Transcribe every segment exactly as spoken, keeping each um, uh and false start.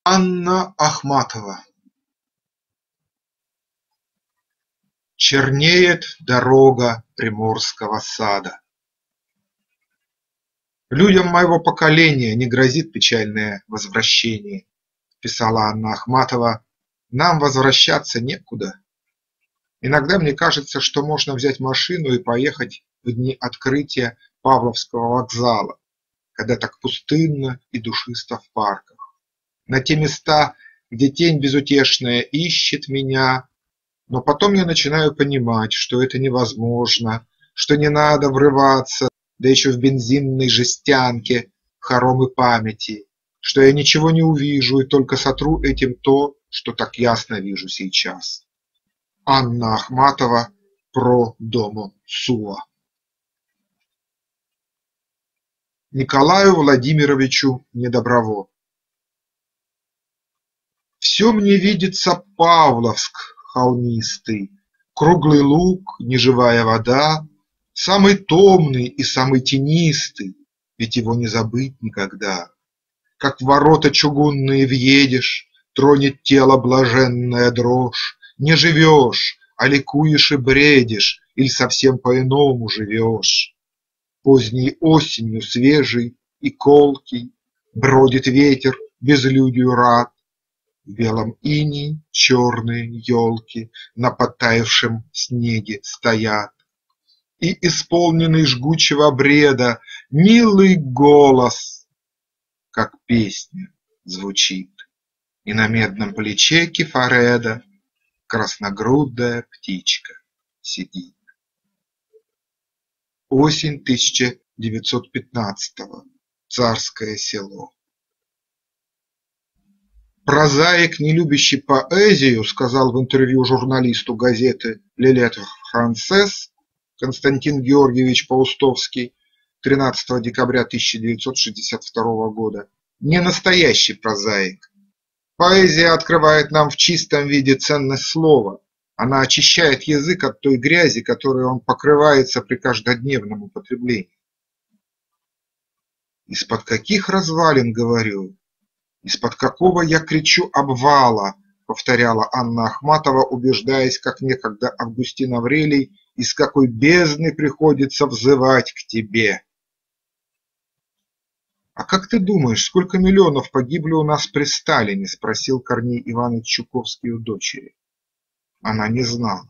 Анна Ахматова. Чернеет дорога Приморского сада. Людям моего поколения не грозит печальное возвращение, писала Анна Ахматова. Нам возвращаться некуда. Иногда мне кажется, что можно взять машину и поехать в дни открытия Павловского вокзала, когда так пустынно и душисто в парках, на те места, где тень безутешная ищет меня. Но потом я начинаю понимать, что это невозможно, что не надо врываться, да еще в бензинной жестянке, хоромы памяти, что я ничего не увижу и только сотру этим то, что так ясно вижу сейчас. Анна Ахматова про домо Суа. Николаю Владимировичу Недоброво. Все мне видится Павловск холмистый, круглый луг, неживая вода, самый томный и самый тенистый, ведь его не забыть никогда. Как в ворота чугунные въедешь, тронет тело блаженная дрожь, не живешь, а ликуешь и бредишь, или совсем по-иному живешь. Поздней осенью свежий и колкий бродит ветер безлюдью рад. В белом инии черные елки на подтаявшем снеге стоят. И исполненный жгучего бреда милый голос, как песня, звучит, и на медном плече Кефареда красногрудая птичка сидит. Осень тысяча девятьсот пятнадцатого. Царское Село. Прозаик, не любящий поэзию, сказал в интервью журналисту газеты «Le Lettre Française» Константин Георгиевич Паустовский тринадцатого декабря тысяча девятьсот шестьдесят второго года, не настоящий прозаик. Поэзия открывает нам в чистом виде ценность слова. Она очищает язык от той грязи, которой он покрывается при каждодневном употреблении. Из-под каких развалин, говорю, из-под какого я кричу обвала, повторяла Анна Ахматова, убеждаясь, как некогда Августин Аврелий, из какой бездны приходится взывать к тебе. А как ты думаешь, сколько миллионов погибли у нас при Сталине? Спросил Корней Иванович Чуковский у дочери. Она не знала.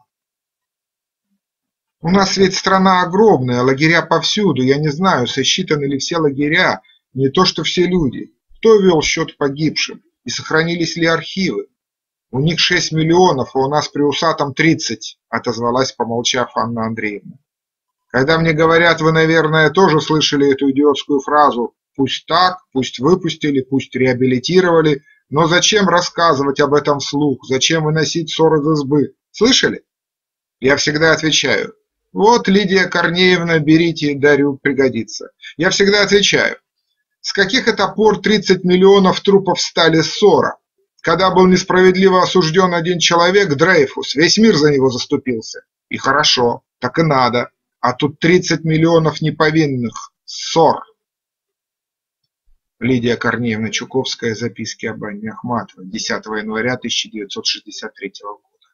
У нас ведь страна огромная, лагеря повсюду, я не знаю, сосчитаны ли все лагеря, не то что все люди. Кто вел счет погибшим и сохранились ли архивы? У них шесть миллионов, а у нас при усатом тридцать, отозвалась, помолчав, Анна Андреевна. Когда мне говорят, вы, наверное, тоже слышали эту идиотскую фразу «пусть так, пусть выпустили, пусть реабилитировали, но зачем рассказывать об этом вслух, зачем выносить ссор из избы?» Слышали? Я всегда отвечаю: вот, Лидия Корнеевна, берите, дарю, пригодится. Я всегда отвечаю: с каких это пор тридцать миллионов трупов стали ссора? Когда был несправедливо осужден один человек, Дрейфус, весь мир за него заступился. И хорошо, так и надо. А тут тридцать миллионов неповинных ссор. Лидия Корнеевна Чуковская. Записки об Анне Ахматовой. десятого января тысяча девятьсот шестьдесят третьего года.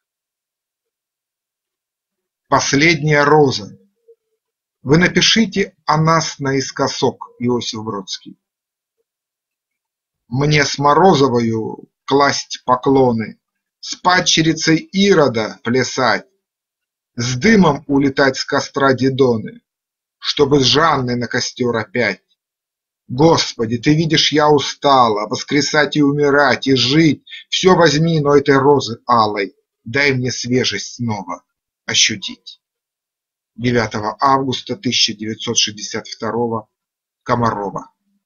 Последняя роза. Вы напишите о нас наискосок, Иосиф Бродский. Мне с Морозовою класть поклоны, с падчерицей Ирода плясать, с дымом улетать с костра Дидоны, чтобы с Жанной на костер опять. Господи, ты видишь, я устала воскресать и умирать, и жить. Все возьми, но этой розы алой дай мне свежесть снова ощутить. девятого августа тысяча девятьсот шестьдесят второго. Комарова.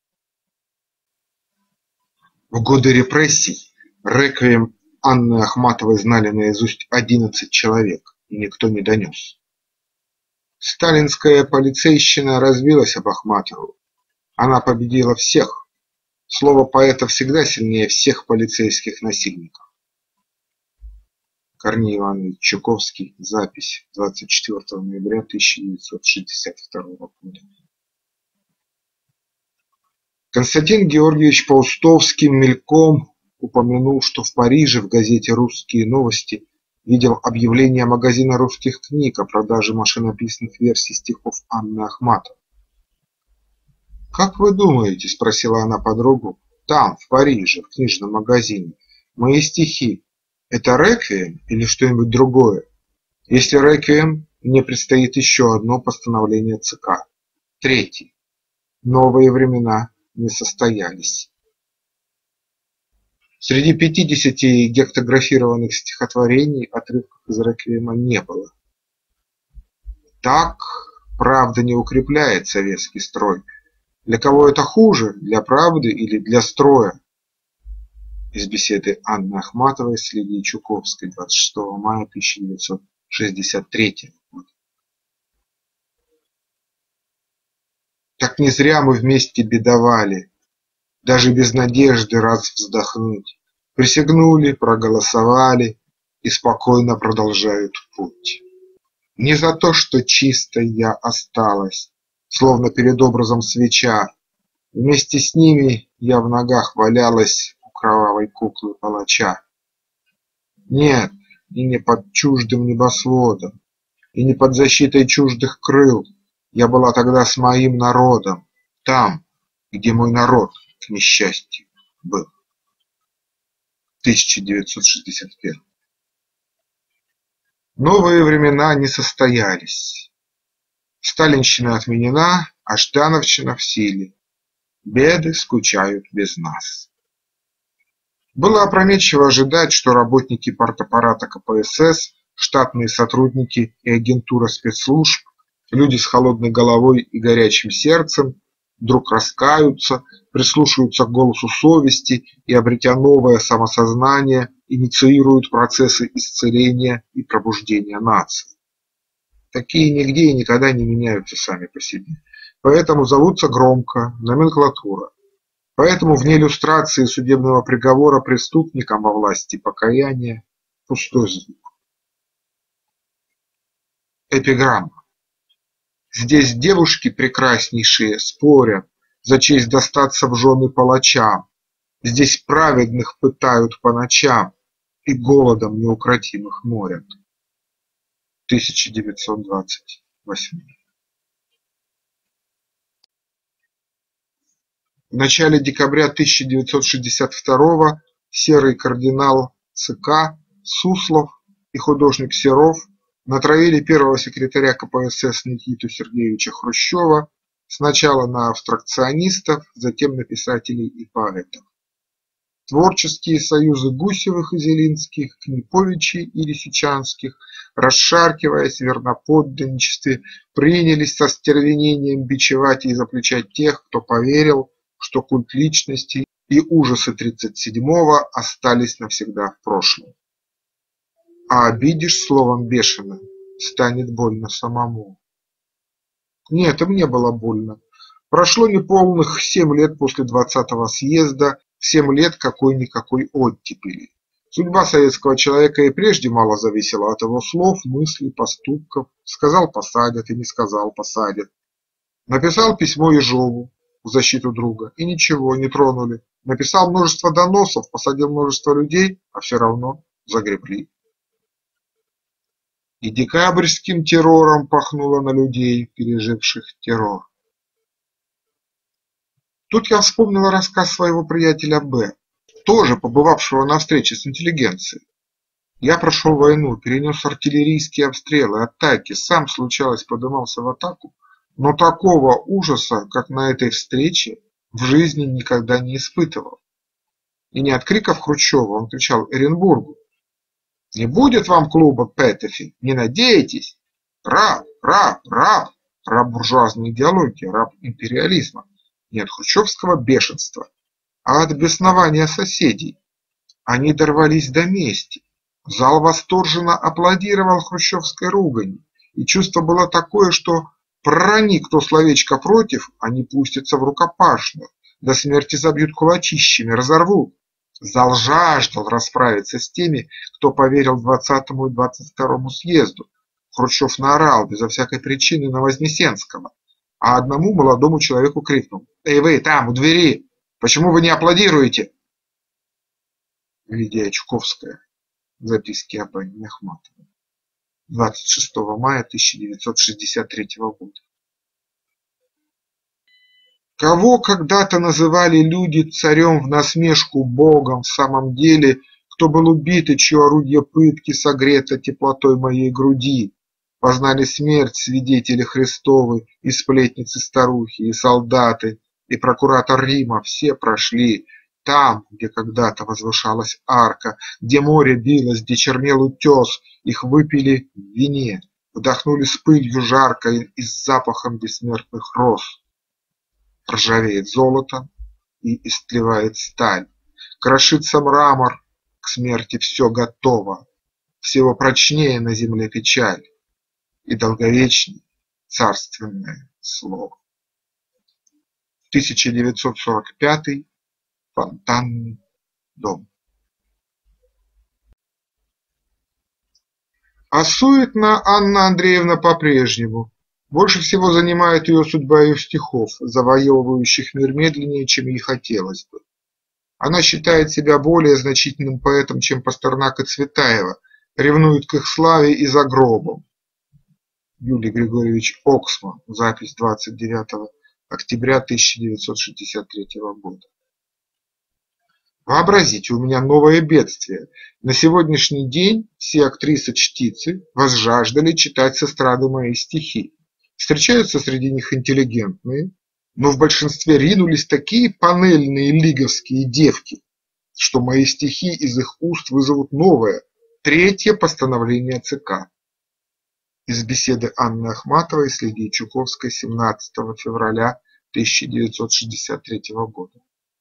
В годы репрессий реквием Анны Ахматовой знали наизусть одиннадцать человек, и никто не донес. Сталинская полицейщина разбилась об Ахматову. Она победила всех. Слово поэта всегда сильнее всех полицейских насильников. Корней Иванович Чуковский. Запись двадцать четвёртого ноября тысяча девятьсот шестьдесят второго года. Константин Георгиевич Паустовский мельком упомянул, что в Париже в газете «Русские новости» видел объявление магазина русских книг о продаже машинописных версий стихов Анны Ахматовой. «Как вы думаете, — спросила она подругу, — там, в Париже, в книжном магазине, мои стихи — это реквием или что-нибудь другое? Если реквием, мне предстоит еще одно постановление ЦК. Третье. Новые времена не состоялись». Среди пятидесяти гектографированных стихотворений отрывков из реквиема не было. Так, правда, не укрепляет советский строй. Для кого это хуже, для правды или для строя? Из беседы Анны Ахматовой с Лидией Чуковской двадцать шестого мая тысяча девятьсот шестьдесят третьего года. Так не зря мы вместе бедовали, даже без надежды раз вздохнуть. Присягнули, проголосовали и спокойно продолжают путь. Не за то, что чистой я осталась, словно перед образом свеча. Вместе с ними я в ногах валялась у кровавой куклы палача. Нет, и не под чуждым небосводом, и не под защитой чуждых крыл. Я была тогда с моим народом, там, где мой народ, к несчастью, был. тысяча девятьсот шестьдесят первый. Новые времена не состоялись. Сталинщина отменена, а ждановщина в силе. Беды скучают без нас. Было опрометчиво ожидать, что работники партаппарата ка пэ эс эс, штатные сотрудники и агентура спецслужб, люди с холодной головой и горячим сердцем, вдруг раскаются, прислушаются к голосу совести и, обретя новое самосознание, инициируют процессы исцеления и пробуждения нации. Такие нигде и никогда не меняются сами по себе. Поэтому зовутся громко номенклатура. Поэтому вне люстрации судебного приговора преступникам во власти покаяния пустой звук. Эпиграмма. Здесь девушки прекраснейшие спорят за честь достаться в жены палачам. Здесь праведных пытают по ночам и голодом неукротимых морят. тысяча девятьсот двадцать восьмой. В начале декабря тысяча девятьсот шестьдесят второго серый кардинал ЦК Суслов и художник Серов натравили первого секретаря ка пэ эс эс Никиту Сергеевича Хрущева сначала на абстракционистов, затем на писателей и поэтов. Творческие союзы Гусевых и Зелинских, Книповичей и Лисичанских, расшаркиваясь в верноподданничестве, принялись со стервенением бичевать и изобличать тех, кто поверил, что культ личности и ужасы тридцать седьмого остались навсегда в прошлом. А обидишь словом бешеным, станет больно самому. Нет, им не было больно. Прошло неполных семь лет после двадцатого съезда, семь лет какой-никакой оттепели. Судьба советского человека и прежде мало зависела от его слов, мыслей, поступков. Сказал — посадят, и не сказал — посадят. Написал письмо Ежову в защиту друга, и ничего, не тронули. Написал множество доносов, посадил множество людей, а все равно загребли. И декабрьским террором пахнуло на людей, переживших террор. Тут я вспомнила рассказ своего приятеля Б, тоже побывавшего на встрече с интеллигенцией. Я прошел войну, перенес артиллерийские обстрелы, атаки, сам, случалось, подымался в атаку, но такого ужаса, как на этой встрече, в жизни никогда не испытывал. И не от криков Хрущева, он кричал Эренбургу: «Не будет вам клуба Петефи, не надейтесь! Раб, раб, раб, раб буржуазной идеологии, раб империализма». Не от хрущевского бешенства, а от беснования соседей. Они дорвались до мести. Зал восторженно аплодировал хрущевской ругани, и чувство было такое, что пророни кто словечко против, они пустятся в рукопашную, до смерти забьют кулачищами, разорвут. Зал жаждал расправиться с теми, кто поверил двадцатому и двадцать второму съезду. Хрущев наорал безо всякой причины на Вознесенского, а одному молодому человеку крикнул: «Эй вы, там, у двери, почему вы не аплодируете?» Лидия Чуковская. Записки об Анне Ахматовой. двадцать шестого мая тысяча девятьсот шестьдесят третьего года. Кого когда-то называли люди царем в насмешку Богом, в самом деле, кто был убит и чье орудие пытки согрето теплотой моей груди, познали смерть свидетели Христовы, и сплетницы старухи, и солдаты, и прокуратор Рима, все прошли. Там, где когда-то возвышалась арка, где море билось, где чернел утес, их выпили в вине, вдохнули с пылью жаркой и с запахом бессмертных роз. Ржавеет золото и истлевает сталь, крошится мрамор, к смерти все готово, всего прочнее на земле печаль и долговечней царственное слово. тысяча девятьсот сорок пятый. Фонтанный дом. А суетна Анна Андреевна по-прежнему. Больше всего занимает ее судьба ее стихов, завоевывающих мир медленнее, чем ей хотелось бы. Она считает себя более значительным поэтом, чем Пастернак и Цветаева, ревнует к их славе и за гробом. Юлий Григорьевич Оксман. Запись двадцать девятого октября тысяча девятьсот шестьдесят третьего года. Вообразите, у меня новое бедствие. На сегодняшний день все актрисы-чтицы возжаждали читать с эстрады мои стихи. Встречаются среди них интеллигентные, но в большинстве ринулись такие панельные лиговские девки, что мои стихи из их уст вызовут новое, третье постановление ЦК. Из беседы Анны Ахматовой с Лидией Чуковской семнадцатого февраля тысяча девятьсот шестьдесят третьего года.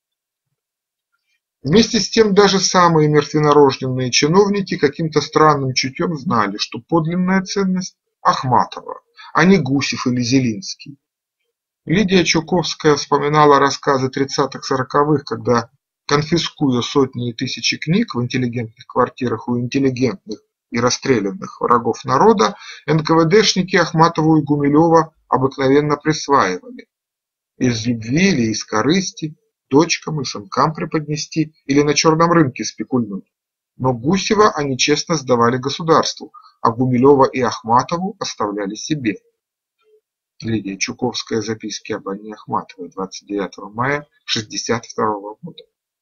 Вместе с тем даже самые мертвенорожденные чиновники каким-то странным чутьем знали, что подлинная ценность – Ахматова, а не Гусев или Зелинский. Лидия Чуковская вспоминала рассказы тридцатых-сороковых, когда, конфискуя сотни и тысячи книг в интеллигентных квартирах у интеллигентных и расстрелянных врагов народа, эн ка вэ дэшники Ахматову и Гумилева обыкновенно присваивали. Из любви или из корысти, дочкам и сынкам преподнести или на черном рынке спекульнуть. Но Гусева они честно сдавали государству, а Гумилева и Ахматову оставляли себе. Лидия Чуковская. Записки об Анне Ахматовой. двадцать девятого мая шестьдесят второго года.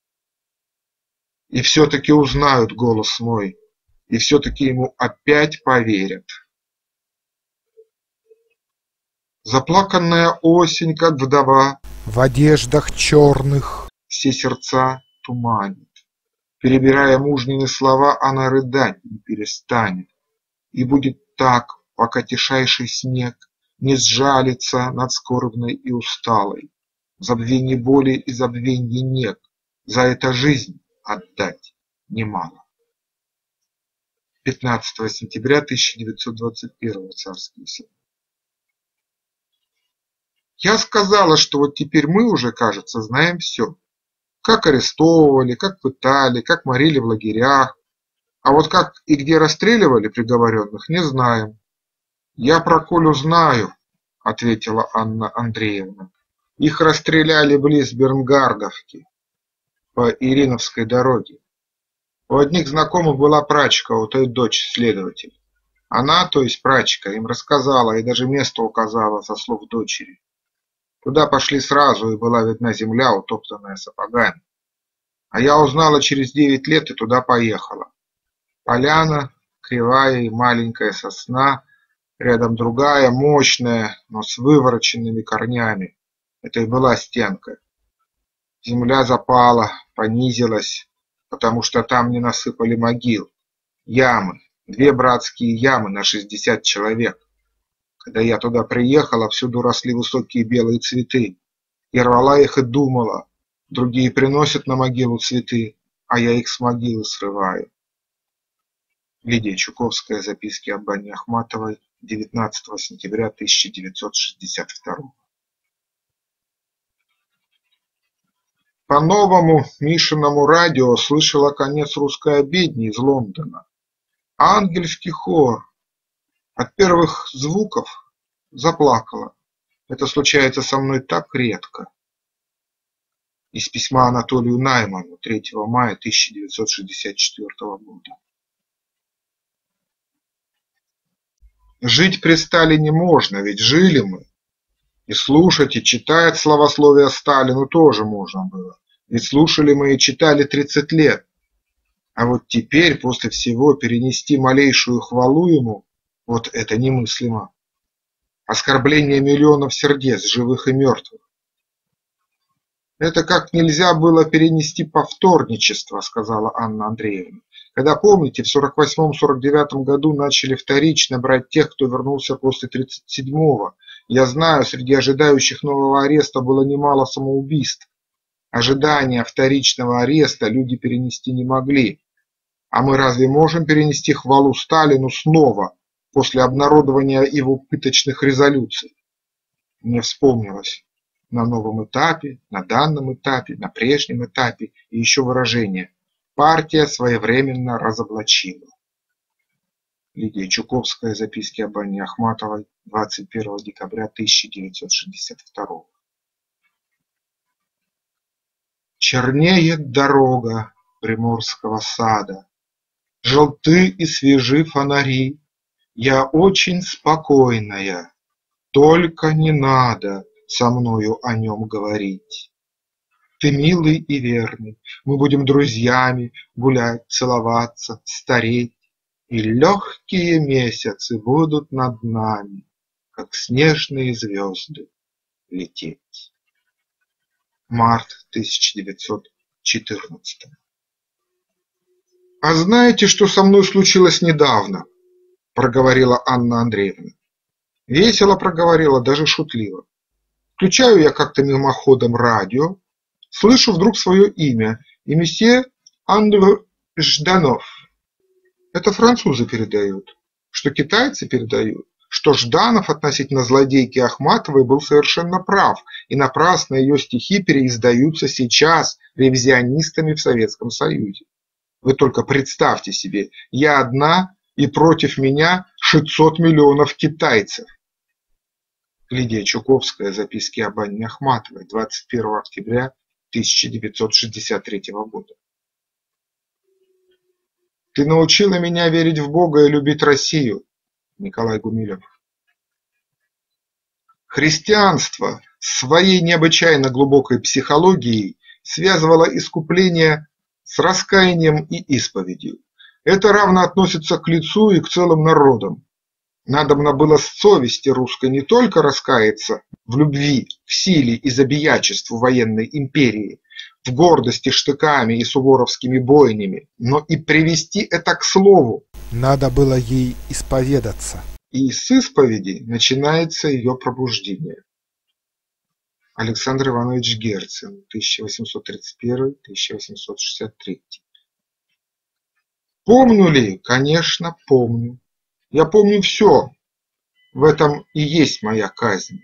И все-таки узнают голос мой, и все-таки ему опять поверят. Заплаканная осень, как вдова, в одеждах черных, все сердца туманит. Перебирая мужнины слова, она рыдать не перестанет. И будет так, пока тишайший снег не сжалится над скорбной и усталой. Забвенье боли и забвенье нег, за это жизнь отдать немало. пятнадцатого сентября тысяча девятьсот двадцать первого. Царские села. Я сказала, что вот теперь мы уже, кажется, знаем все. Как арестовывали, как пытали, как морили в лагерях. А вот как и где расстреливали приговоренных, не знаем. Я про Колю знаю, ответила Анна Андреевна. Их расстреляли близ Бернгардовки по Ириновской дороге. У одних знакомых была прачка, у той дочь следователь. Она, то есть прачка, им рассказала и даже место указала со слов дочери. Туда пошли сразу, и была видна земля, утоптанная сапогами. А я узнала через девять лет и туда поехала. Поляна, кривая и маленькая сосна, рядом другая, мощная, но с вывороченными корнями. Это и была стенка. Земля запала, понизилась, потому что там не насыпали могил. Ямы, две братские ямы на шестьдесят человек. Когда я туда приехала, всюду росли высокие белые цветы. Я рвала их и думала, другие приносят на могилу цветы, а я их с могилы срываю. Лидия Чуковская. Записки об Анне Ахматовой. девятнадцатого сентября тысяча девятьсот шестьдесят второго. По новому Мишиному радио слышала конец русской обедни из Лондона. Ангельский хор. От первых звуков заплакала. Это случается со мной так редко. Из письма Анатолию Найману третьего мая тысяча девятьсот шестьдесят четвёртого года. Жить при Сталине можно, ведь жили мы. И слушать, и читать славословие Сталину тоже можно было. Ведь слушали мы и читали тридцать лет. А вот теперь, после всего, перенести малейшую хвалу ему – вот это немыслимо. Оскорбление миллионов сердец, живых и мертвых. Это как нельзя было перенести повторничество, сказала Анна Андреевна. Когда, помните, в сорок восьмом — сорок девятом году начали вторично брать тех, кто вернулся после тридцать седьмого. Я знаю, среди ожидающих нового ареста было немало самоубийств. Ожидания вторичного ареста люди перенести не могли. А мы разве можем перенести хвалу Сталину снова, после обнародования его пыточных резолюций? Мне вспомнилось. На новом этапе, на данном этапе, на прежнем этапе и еще выражение «партия своевременно разоблачила». Лидия Чуковская. Записки об Анне Ахматовой. двадцать первого декабря тысяча девятьсот шестьдесят второго. Чернеет дорога Приморского сада, желты и свежи фонари. Я очень спокойная, только не надо со мною о нем говорить. Ты милый и верный, мы будем друзьями гулять, целоваться, стареть, и легкие месяцы будут над нами, как снежные звезды, лететь. Март тысяча девятьсот четырнадцатого. А знаете, что со мной случилось недавно? Проговорила Анна Андреевна. Весело проговорила, даже шутливо. Включаю я как-то мимоходом радио, слышу вдруг свое имя, и месье Андре Жданов. Это французы передают. Что китайцы передают, что Жданов относительно злодейки Ахматовой был совершенно прав, и напрасно ее стихи переиздаются сейчас ревизионистами в Советском Союзе. Вы только представьте себе, я одна, и против меня шестьсот миллионов китайцев. Лидия Чуковская. Записки об Анне Ахматовой. двадцать первого октября тысяча девятьсот шестьдесят третьего года. Ты научила меня верить в Бога и любить Россию. Николай Гумилев. Христианство своей необычайно глубокой психологией связывало искупление с раскаянием и исповедью. Это равно относится к лицу и к целым народам. Надобно было с совести русской не только раскаяться в любви, в силе и забиячеству военной империи, в гордости штыками и суворовскими бойнями, но и привести это к слову. Надо было ей исповедаться. И с исповеди начинается ее пробуждение. Александр Иванович Герцен. тысяча восемьсот тридцать первый — тысяча восемьсот шестьдесят третий. Помню ли? Конечно, помню. Я помню все. В этом и есть моя казнь.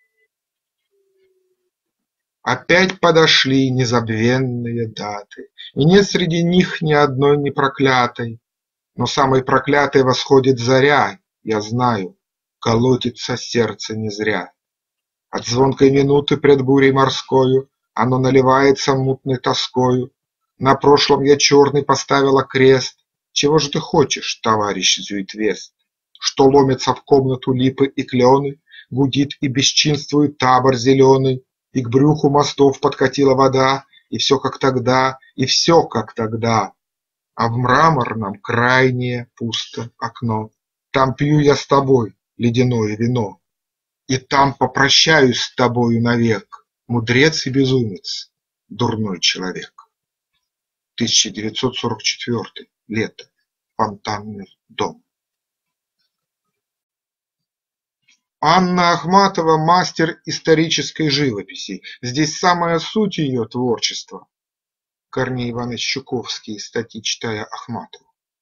Опять подошли незабвенные даты, и нет среди них ни одной не проклятой. Но самой проклятой восходит заря, я знаю, колотится сердце не зря. От звонкой минуты пред бурей морскою оно наливается мутной тоскою. На прошлом я черный поставила крест. Чего же ты хочешь, товарищ Зюитвест? Что ломятся в комнату липы и клены, гудит и бесчинствует табор зеленый, и к брюху мостов подкатила вода, и все как тогда, и все как тогда. А в мраморном крайнее пусто окно. Там пью я с тобой ледяное вино, и там попрощаюсь с тобою навек, мудрец и безумец, дурной человек. тысяча девятьсот сорок четвёртый. Лето. Фонтанный дом. Анна Ахматова – мастер исторической живописи. Здесь самая суть ее творчества. Корней Иванович Чуковский. Статьи читая Ахматову.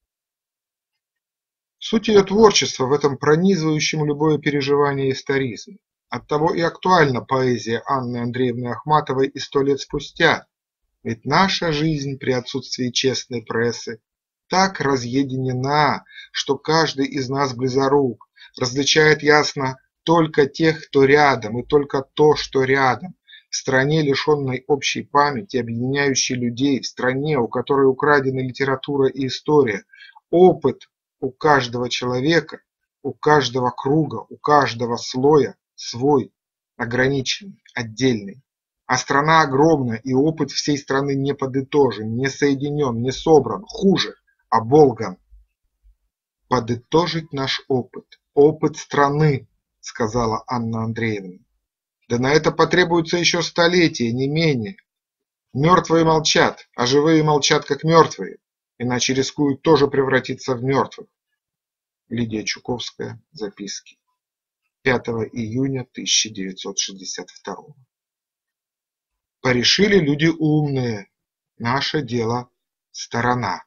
Суть ее творчества в этом пронизывающем любое переживание историзме. Оттого и актуальна поэзия Анны Андреевны Ахматовой и сто лет спустя. Ведь наша жизнь при отсутствии честной прессы так разъединена, что каждый из нас близорук, различает ясно только тех, кто рядом, и только то, что рядом. в стране, лишенной общей памяти, объединяющей людей, в стране, у которой украдены литература и история, опыт у каждого человека, у каждого круга, у каждого слоя свой, ограниченный, отдельный. А страна огромна, и опыт всей страны не подытожен, не соединен, не собран, хуже, оболган. Подытожить наш опыт, опыт страны, сказала Анна Андреевна. Да на это потребуется еще столетия, не менее. Мертвые молчат, а живые молчат, как мертвые, иначе рискуют тоже превратиться в мертвых. Лидия Чуковская. Записки. пятого июня тысяча девятьсот шестьдесят второго. Порешили люди умные, наше дело сторона.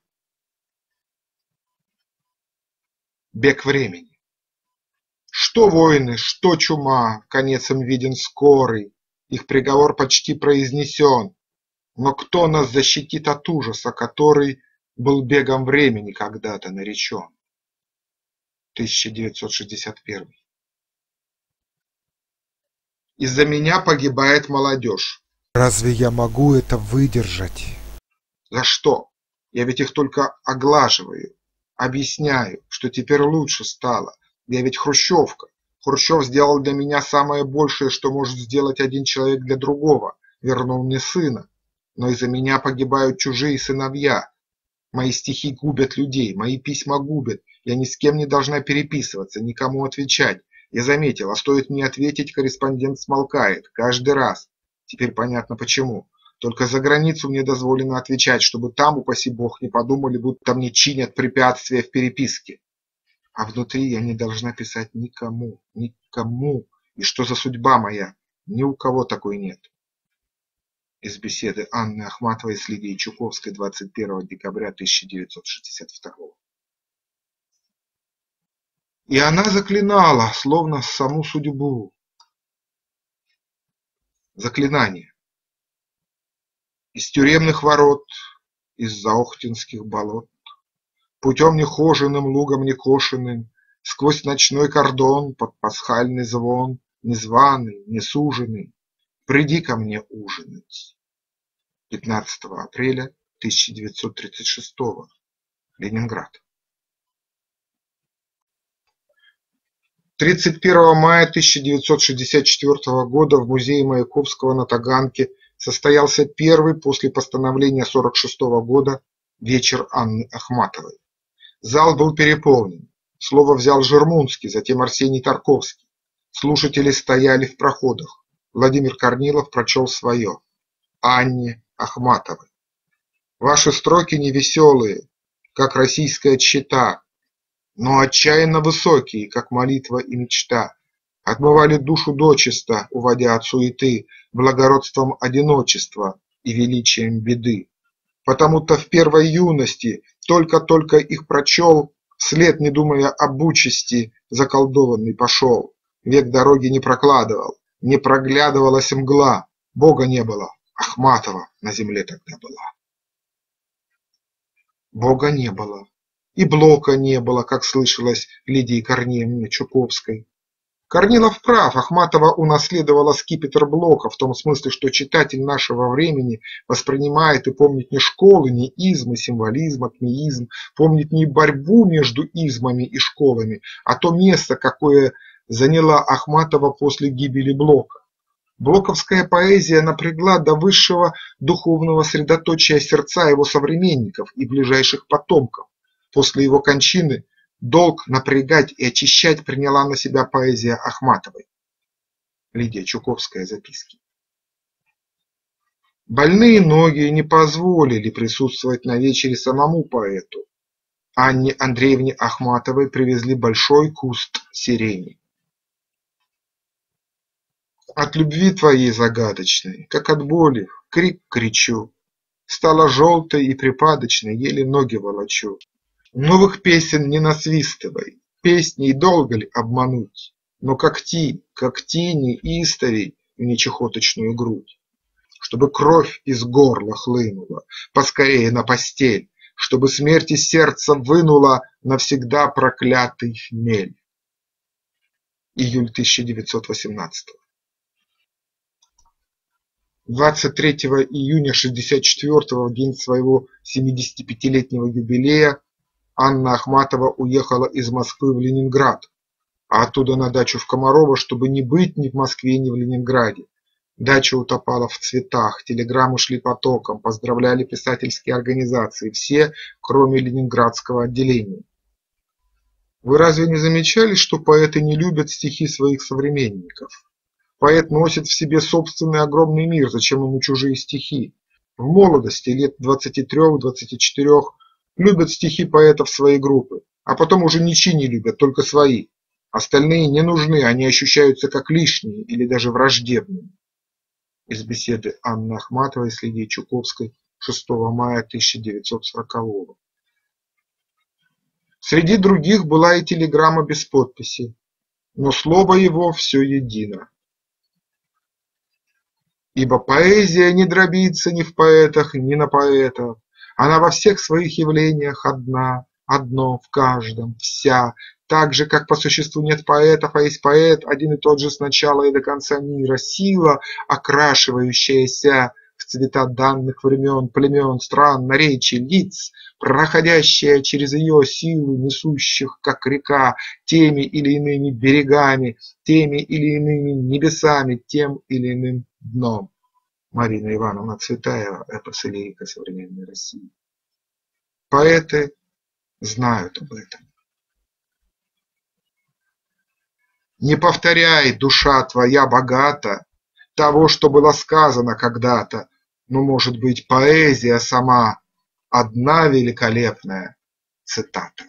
Бег времени. Что войны, что чума, конец им виден скорый, их приговор почти произнесен. Но кто нас защитит от ужаса, который был бегом времени когда-то наречен? тысяча девятьсот шестьдесят первый. Из-за меня погибает молодежь. Разве я могу это выдержать? За что? Я ведь их только оглаживаю, объясняю, что теперь лучше стало. Я ведь хрущевка. Хрущев сделал для меня самое большее, что может сделать один человек для другого. Вернул мне сына. Но из-за меня погибают чужие сыновья. Мои стихи губят людей, мои письма губят. Я ни с кем не должна переписываться, никому отвечать. Я заметила, стоит мне ответить, корреспондент смолкает. Каждый раз. Теперь понятно почему. Только за границу мне дозволено отвечать, чтобы там, упаси бог, не подумали, будто мне чинят препятствия в переписке. А внутри я не должна писать никому, никому. И что за судьба моя? Ни у кого такой нет. Из беседы Анны Ахматовой с Лидией Чуковской двадцать первого декабря тысяча девятьсот шестьдесят второго. И она заклинала, словно саму судьбу. Заклинание. Из тюремных ворот, из-за охтинских болот, путем нехоженным, лугом некошенным, сквозь ночной кордон, под пасхальный звон, незваный, несуженный, приди ко мне ужинать. пятнадцатого апреля тысяча девятьсот тридцать шестого. Ленинград. тридцать первого мая тысяча девятьсот шестьдесят четвёртого года в музее Маяковского на Таганке состоялся первый после постановления сорок шестого года вечер Анны Ахматовой. Зал был переполнен. Слово взял Жермунский, затем Арсений Тарковский. Слушатели стояли в проходах. Владимир Корнилов прочел свое. Анне Ахматовой. Ваши строки невеселые, как российская чета, но отчаянно высокие, как молитва и мечта. Отмывали душу дочисто, уводя от суеты, благородством одиночества и величием беды. Потому-то в первой юности только-только их прочел, вслед, не думая об участи, заколдованный пошел. Век дороги не прокладывал, не проглядывалась мгла, Бога не было, Ахматова на земле тогда была. Бога не было. И Блока не было, как слышалось Лидии Корнеевне Чуковской. Корнилов прав, Ахматова унаследовала скипетр Блока в том смысле, что читатель нашего времени воспринимает и помнит не школы, не измы, символизм, акмеизм, помнит не борьбу между измами и школами, а то место, какое заняла Ахматова после гибели Блока. Блоковская поэзия напрягла до высшего духовного средоточия сердца его современников и ближайших потомков. После его кончины долг напрягать и очищать приняла на себя поэзия Ахматовой. Лидия Чуковская. Записки. Больные ноги не позволили присутствовать на вечере самому поэту. Анне Андреевне Ахматовой привезли большой куст сирени. От любви твоей загадочной, как от боли, крик кричу. Стала желтой и припадочной, еле ноги волочу. Новых песен не насвистывай, песней долго ли обмануть, но когти, когти неистовей в нечехоточную грудь. Чтобы кровь из горла хлынула, поскорее на постель, чтобы смерть из сердца вынула навсегда проклятый хмель. Июль тысяча девятьсот восемнадцатого. двадцать третьего июня шестьдесят четвёртого, в день своего семидесятипятилетнего юбилея, Анна Ахматова уехала из Москвы в Ленинград, а оттуда на дачу в Комарово, чтобы не быть ни в Москве, ни в Ленинграде. Дача утопала в цветах, телеграммы шли потоком, поздравляли писательские организации, все, кроме ленинградского отделения. Вы разве не замечали, что поэты не любят стихи своих современников? Поэт носит в себе собственный огромный мир, зачем ему чужие стихи? В молодости, лет двадцати трёх — двадцати четырёх, любят стихи поэтов своей группы, а потом уже ничьи не любят, только свои. Остальные не нужны, они ощущаются как лишние или даже враждебные. Из беседы Анны Ахматовой с Лидией Чуковской шестого мая тысяча девятьсот сорокового. Среди других была и телеграмма без подписи, но слово его все едино. Ибо поэзия не дробится ни в поэтах, ни на поэтов, она во всех своих явлениях одна, одно в каждом, вся, так же, как по существу нет поэтов, а есть поэт, один и тот же с начала и до конца мира, сила, окрашивающаяся в цвета данных времен, племен, стран, наречий, лиц, проходящая через ее силу, несущих, как река, теми или иными берегами, теми или иными небесами, тем или иным дном. Марина Ивановна Цветаева, эпос и лирика современной России. Поэты знают об этом. Не повторяй, душа твоя богата, того, что было сказано когда-то, но, может быть, поэзия сама – одна великолепная цитата.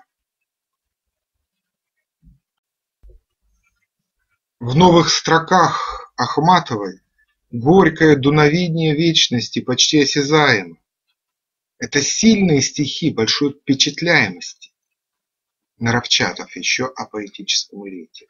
В новых строках Ахматовой горькое дуновение вечности почти осязаемо. Это сильные стихи большой впечатляемости. Наровчатов еще о поэтическом лете.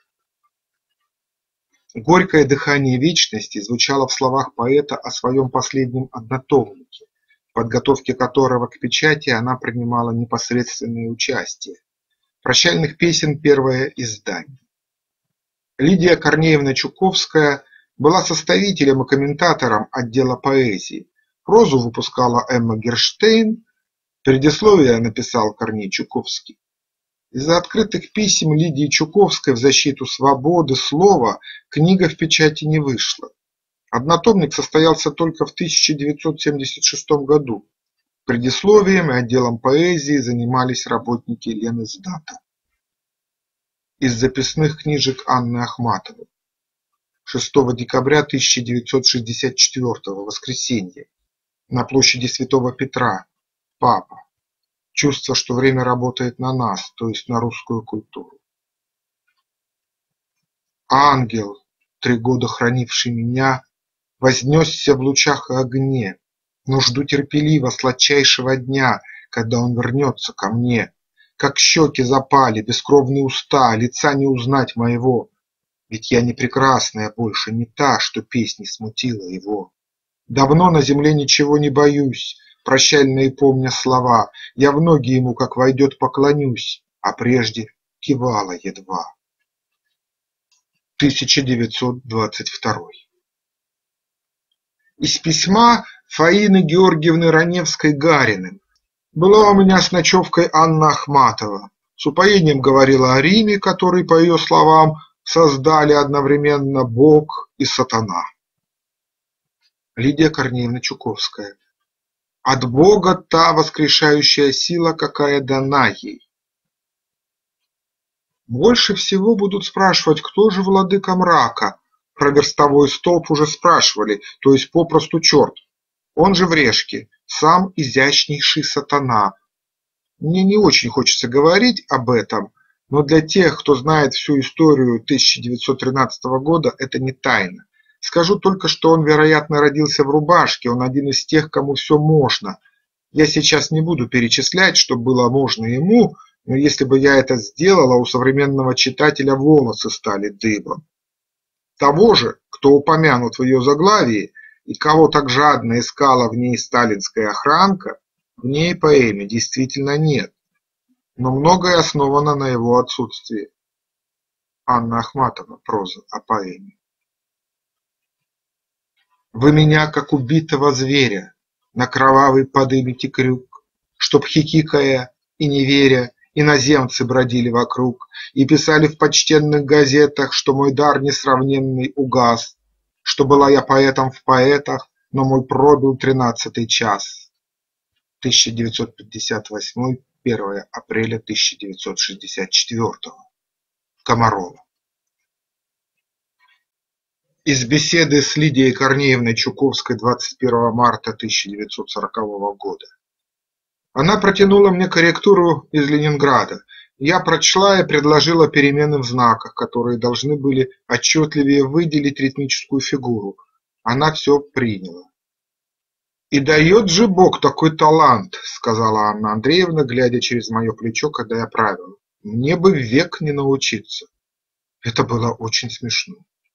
Горькое дыхание вечности звучало в словах поэта о своем последнем однотомнике, в подготовке которого к печати она принимала непосредственное участие. Прощальных песен первое издание. Лидия Корнеевна Чуковская была составителем и комментатором отдела поэзии. Прозу выпускала Эмма Герштейн, предисловие написал Корней Чуковский. Из-за открытых писем Лидии Чуковской в защиту свободы слова книга в печати не вышла. Однотомник состоялся только в тысяча девятьсот семьдесят шестом году. Предисловием и отделом поэзии занимались работники Лениздата. Из записных книжек Анны Ахматовой. шестого декабря тысяча девятьсот шестьдесят четвёртого, воскресенье. На площади Святого Петра. Папа. Чувство, что время работает на нас, то есть на русскую культуру. Ангел, три года хранивший меня, вознесся в лучах и огне, но жду терпеливо сладчайшего дня, когда он вернется ко мне. Как щеки запали, бескровные уста, лица не узнать моего, ведь я не прекрасная больше, не та, что песни смутила его. Давно на земле ничего не боюсь, прощальные помня слова, я в ноги ему, как войдет, поклонюсь, а прежде кивала едва. тысяча девятьсот двадцать второй. Из письма Фаины Георгиевны Раневской-Гариной. Была у меня с ночевкой Анна Ахматова. С упоением говорила о Риме, который, по ее словам, создали одновременно Бог и сатана. Лидия Корнеевна Чуковская. От Бога та воскрешающая сила, какая дана ей. Больше всего будут спрашивать, кто же владыка мрака. Про верстовой столб уже спрашивали, то есть попросту черт. Он же в решке, сам изящнейший сатана. Мне не очень хочется говорить об этом, но для тех, кто знает всю историю тысяча девятьсот тринадцатого года, это не тайна. Скажу только, что он, вероятно, родился в рубашке, он один из тех, кому все можно. Я сейчас не буду перечислять, что было можно ему, но если бы я это сделала, у современного читателя волосы стали дыбом. Того же, кто упомянут в ее заглавии, и кого так жадно искала в ней сталинская охранка, в ней поэме действительно нет, но многое основано на его отсутствии. Анна Ахматова. Проза о поэме. Вы меня, как убитого зверя, на кровавый подымите крюк, чтоб, хихикая и не веря, иноземцы бродили вокруг и писали в почтенных газетах, что мой дар несравненный угас, что была я поэтом в поэтах, но мой пробил тринадцатый час. тысяча девятьсот пятьдесят восьмой — первое апреля тысяча девятьсот шестьдесят четвёртого. Комарова. Из беседы с Лидией Корнеевной Чуковской двадцать первого марта тысяча девятьсот сорокового года. Она протянула мне корректуру из Ленинграда. Я прочла и предложила перемены в знаках, которые должны были отчетливее выделить ритмическую фигуру. Она все приняла. «И дает же Бог такой талант», — сказала Анна Андреевна, глядя через мое плечо, когда я правила. «Мне бы век не научиться». Это было очень смешно.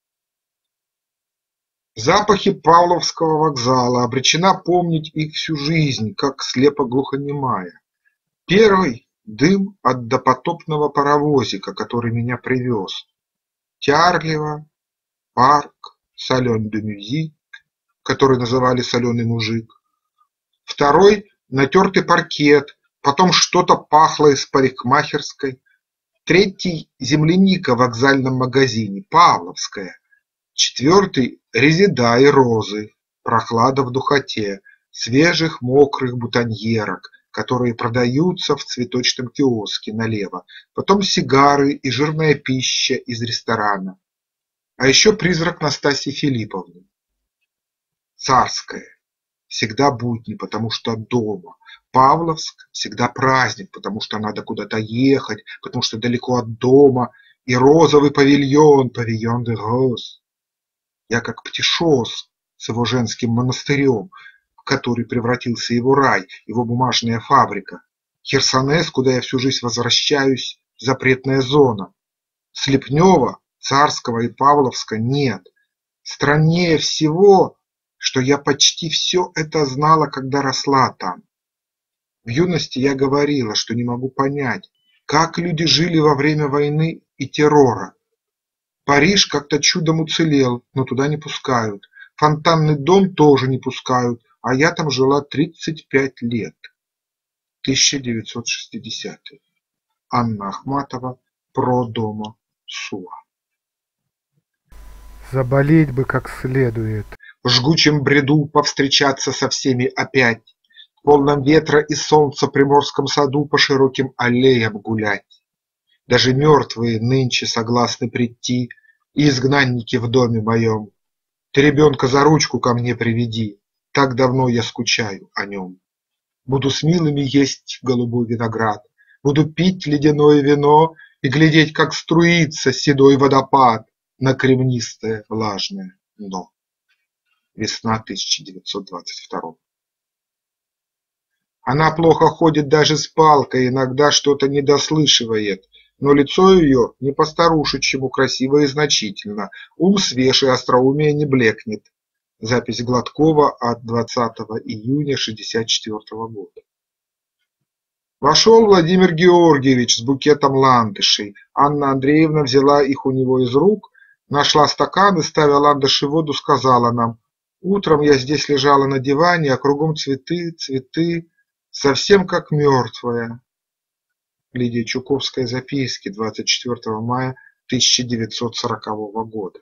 Запахи Павловского вокзала, обречена помнить их всю жизнь, как слепо-глухонемая. Первый – дым от допотопного паровозика, который меня привез. Тярлево, парк, салон де мюзик, который называли «соленый мужик». Второй – натертый паркет, потом что-то пахло из парикмахерской. Третий – земляника в вокзальном магазине, Павловская. Четвертый – резеда и розы, прохлада в духоте, свежих мокрых бутоньерок, которые продаются в цветочном киоске налево, потом сигары и жирная пища из ресторана. А еще призрак Настасьи Филипповны. Царская. Всегда будни, потому что дома. Павловск – всегда праздник, потому что надо куда-то ехать, потому что далеко от дома. И розовый павильон, павильон де роз. Я как птишос с его женским монастырем, в который превратился его рай, его бумажная фабрика. Херсонес, куда я всю жизнь возвращаюсь, запретная зона. Слепнева, Царского и Павловска нет. Страннее всего, что я почти все это знала, когда росла там. В юности я говорила, что не могу понять, как люди жили во время войны и террора. Париж как-то чудом уцелел, но туда не пускают. Фонтанный дом тоже не пускают, а я там жила тридцать пять лет. тысяча девятьсот шестидесятый. Анна Ахматова. Про дома Суа. Заболеть бы как следует. В жгучем бреду повстречаться со всеми опять. В полном ветра и солнца приморском саду по широким аллеям гулять. Даже мертвые нынче согласны прийти, и изгнанники в доме моем. Ты ребенка за ручку ко мне приведи, так давно я скучаю о нем. Буду с милыми есть голубой виноград, буду пить ледяное вино и глядеть, как струится седой водопад на кремнистое влажное дно. Весна тысяча девятьсот двадцать второго. Она плохо ходит даже с палкой, иногда что-то недослышивает. Но лицо ее не по-старушечьему красиво и значительно, ум свеж и остроумие не блекнет. Запись Гладкова от двадцатого июня шестьдесят четвёртого года. Вошел Владимир Георгиевич с букетом ландышей. Анна Андреевна взяла их у него из рук, нашла стакан и, ставя ландыши в воду, сказала нам: «Утром я здесь лежала на диване, а кругом цветы, цветы, совсем как мертвая». Лидия Чуковская. Записки. двадцать четвёртого мая тысяча девятьсот сорокового года.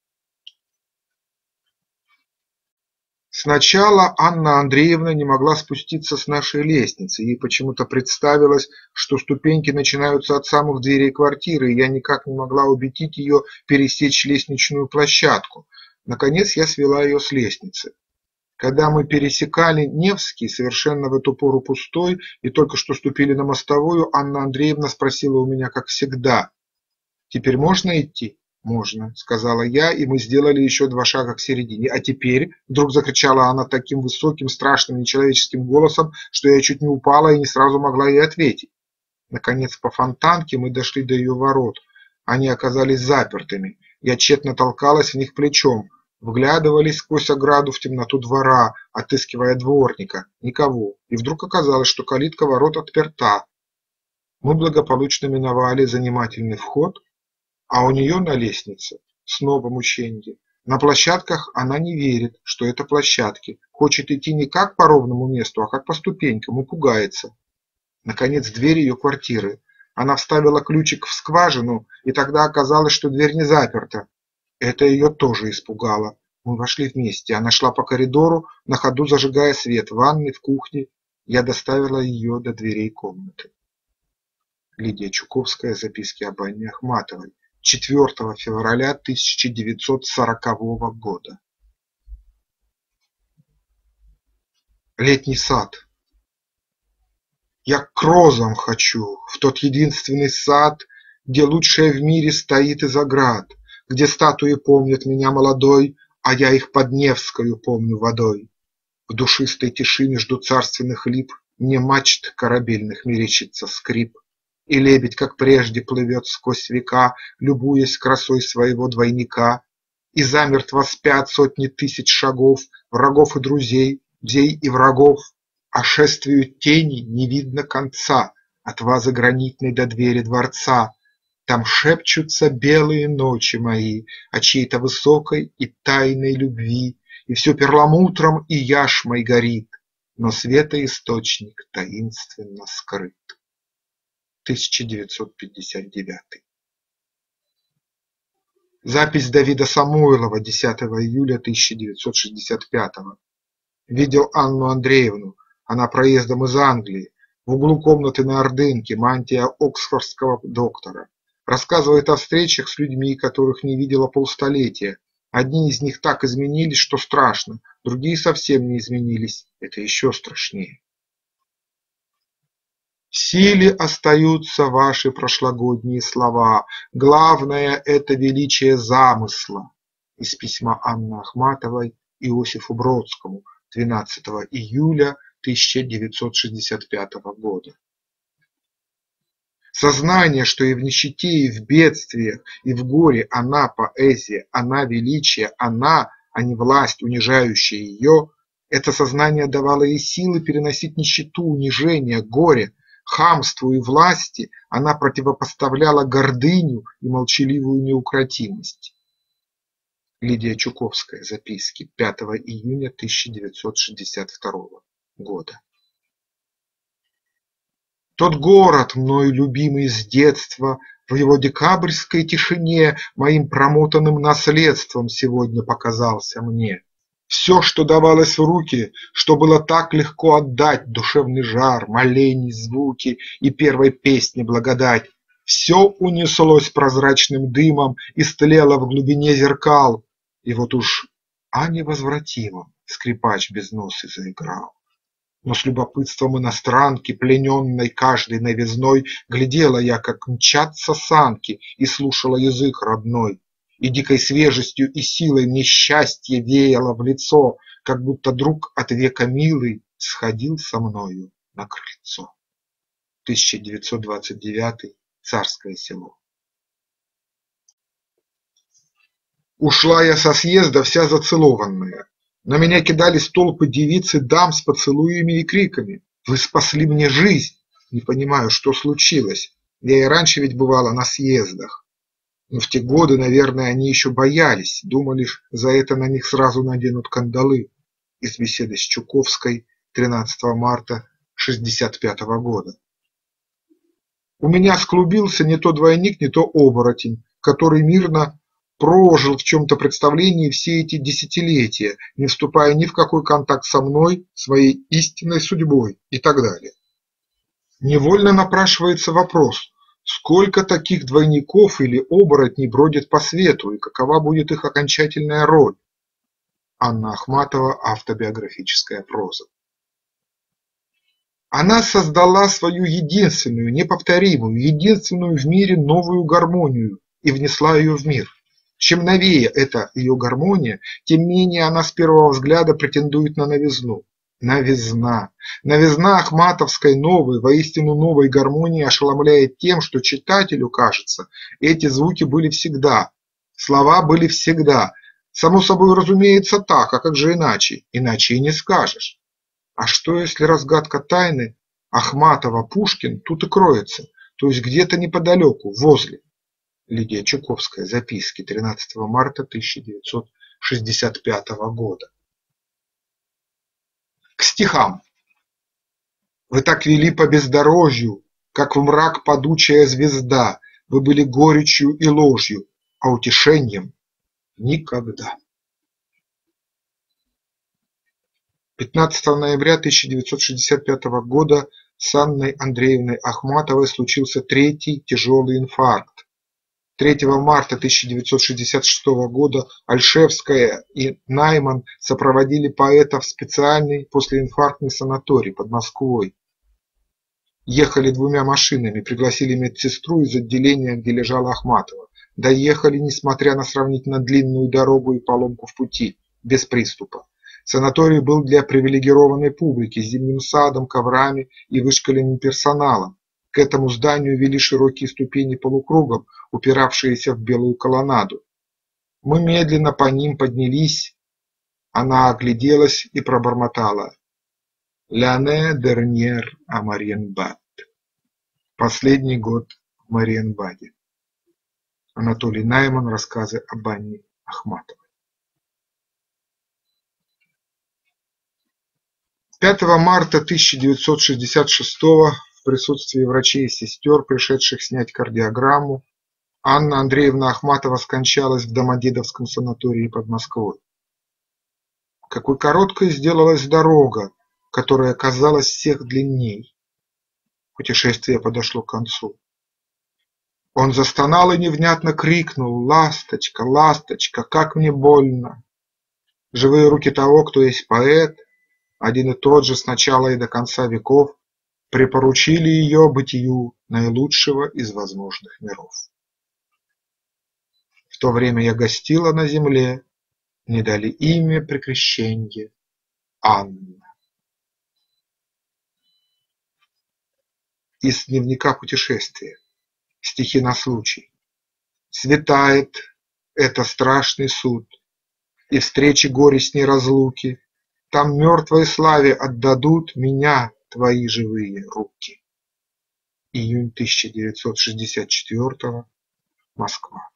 Сначала Анна Андреевна не могла спуститься с нашей лестницы, ей почему-то представилось, что ступеньки начинаются от самых дверей квартиры, и я никак не могла убедить ее пересечь лестничную площадку. Наконец я свела ее с лестницы. Когда мы пересекали Невский, совершенно в эту пору пустой, и только что ступили на мостовую, Анна Андреевна спросила у меня, как всегда: «Теперь можно идти?» «Можно», — сказала я, и мы сделали еще два шага к середине. «А теперь?» — вдруг закричала она таким высоким, страшным, нечеловеческим голосом, что я чуть не упала и не сразу могла ей ответить. Наконец, по Фонтанке мы дошли до ее ворот. Они оказались запертыми. Я тщетно толкалась в них плечом. Вглядывались сквозь ограду в темноту двора, отыскивая дворника. Никого. И вдруг оказалось, что калитка ворот отперта. Мы благополучно миновали занимательный вход, а у нее на лестнице снова мученье. На площадках она не верит, что это площадки, хочет идти не как по ровному месту, а как по ступенькам, и пугается. Наконец, дверь ее квартиры. Она вставила ключик в скважину, и тогда оказалось, что дверь не заперта. Это ее тоже испугало. Мы вошли вместе. Она шла по коридору, на ходу зажигая свет в ванной, в кухне. Я доставила ее до дверей комнаты. Лидия Чуковская. Записки об Анне Ахматовой. четвёртого февраля тысяча девятьсот сорокового года. Летний сад. Я к розам хочу, в тот единственный сад, где лучшее в мире стоит из оград, где статуи помнят меня молодой, а я их под Невскою помню водой. В душистой тиши между царственных лип мне мачт корабельных мерещится скрип, и лебедь, как прежде, плывет сквозь века, любуясь красой своего двойника, и замертво спят сотни тысяч шагов, врагов и друзей, друзей и врагов, а шествию тени не видно конца от вазы гранитной до двери дворца. Там шепчутся белые ночи мои о чьей-то высокой и тайной любви, и все перламутром и яшмой горит, но светоисточник таинственно скрыт. тысяча девятьсот пятьдесят девятый. Запись Давида Самойлова десятого июля тысяча девятьсот шестьдесят пятого. Видел Анну Андреевну, она проездом из Англии, в углу комнаты на Ордынке, мантия оксфордского доктора. Рассказывает о встречах с людьми, которых не видела полстолетия. Одни из них так изменились, что страшно, другие совсем не изменились, это еще страшнее. В силе остаются ваши прошлогодние слова, главное – это величие замысла. Из письма Анны Ахматовой Иосифу Бродскому двенадцатого июля тысяча девятьсот шестьдесят пятого года. Сознание, что и в нищете, и в бедствиях, и в горе она поэзия, она величие, она, а не власть, унижающая ее, это сознание давало ей силы переносить нищету, унижение, горе, хамству и власти, она противопоставляла гордыню и молчаливую неукротимость. Лидия Чуковская. Записки. пятого июня тысяча девятьсот шестьдесят второго года. Тот город, мною любимый с детства, в его декабрьской тишине моим промотанным наследством сегодня показался мне. Все, что давалось в руки, что было так легко отдать, душевный жар, моления, звуки и первой песни благодать, все унеслось прозрачным дымом и стлело в глубине зеркал, и вот уж а невозвратимо скрипач без носа заиграл. Но с любопытством иностранки, плененной каждой новизной, глядела я, как мчатся санки, и слушала язык родной. И дикой свежестью и силой мне счастье веяло в лицо, как будто друг от века милый сходил со мною на крыльцо. тысяча девятьсот двадцать девятый. Царское село. Ушла я со съезда вся зацелованная. На меня кидались толпы девиц и дам с поцелуями и криками. Вы спасли мне жизнь! Не понимаю, что случилось. Я и раньше ведь бывала на съездах. Но в те годы, наверное, они еще боялись, думали, за это на них сразу наденут кандалы. Из беседы с Чуковской тринадцатого марта шестьдесят пятого года. У меня склубился не то двойник, не то оборотень, который мирно прожил в чем-то представлении все эти десятилетия, не вступая ни в какой контакт со мной, своей истинной судьбой и так далее. Невольно напрашивается вопрос, сколько таких двойников или оборотней бродит по свету и какова будет их окончательная роль? Анна Ахматова. Автобиографическая проза. Она создала свою единственную, неповторимую, единственную в мире новую гармонию и внесла ее в мир. Чем новее эта ее гармония, тем менее она с первого взгляда претендует на новизну. Новизна. Новизна ахматовской новой, воистину новой гармонии ошеломляет тем, что читателю кажется, эти звуки были всегда, слова были всегда. Само собой разумеется так, а как же иначе? Иначе и не скажешь. А что если разгадка тайны Ахматова-Пушкин тут и кроется, то есть где-то неподалеку, возле? Лидия Чуковская. Записки. тринадцатого марта тысяча девятьсот шестьдесят пятого года. К стихам. Вы так вели по бездорожью, как в мрак падучая звезда, вы были горечью и ложью, а утешением никогда. пятнадцатого ноября тысяча девятьсот шестьдесят пятого года с Анной Андреевной Ахматовой случился третий тяжелый инфаркт. третьего марта тысяча девятьсот шестьдесят шестого года Ольшевская и Найман сопроводили поэта в специальный послеинфарктный санаторий под Москвой. Ехали двумя машинами, пригласили медсестру из отделения, где лежала Ахматова. Доехали, несмотря на сравнительно длинную дорогу и поломку в пути, без приступа. Санаторий был для привилегированной публики с зимним садом, коврами и вышкаленным персоналом. К этому зданию вели широкие ступени полукругом, упиравшиеся в белую колоннаду. Мы медленно по ним поднялись. Она огляделась и пробормотала: «L'année dernière à Marienbad». Последний год в Мариенбаде. Анатолий Найман. Рассказы об Анне Ахматовой. пятого марта тысяча девятьсот шестьдесят шестого в присутствии врачей и сестер, пришедших снять кардиограмму, Анна Андреевна Ахматова скончалась в Домодедовском санатории под Москвой. Какой короткой сделалась дорога, которая казалась всех длинней. Путешествие подошло к концу. Он застонал и невнятно крикнул: «Ласточка, ласточка, как мне больно!» Живые руки того, кто есть поэт, один и тот же с начала и до конца веков, припоручили ее бытию наилучшего из возможных миров. В то время я гостила на земле, мне дали имя при крещенье Анна. Из дневника путешествия. Стихи на случай. Светает – это страшный суд, и встречи горестней разлуки. Там мертвой славе отдадут меня твои живые руки. Июнь тысяча девятьсот шестьдесят четвёртого. Москва.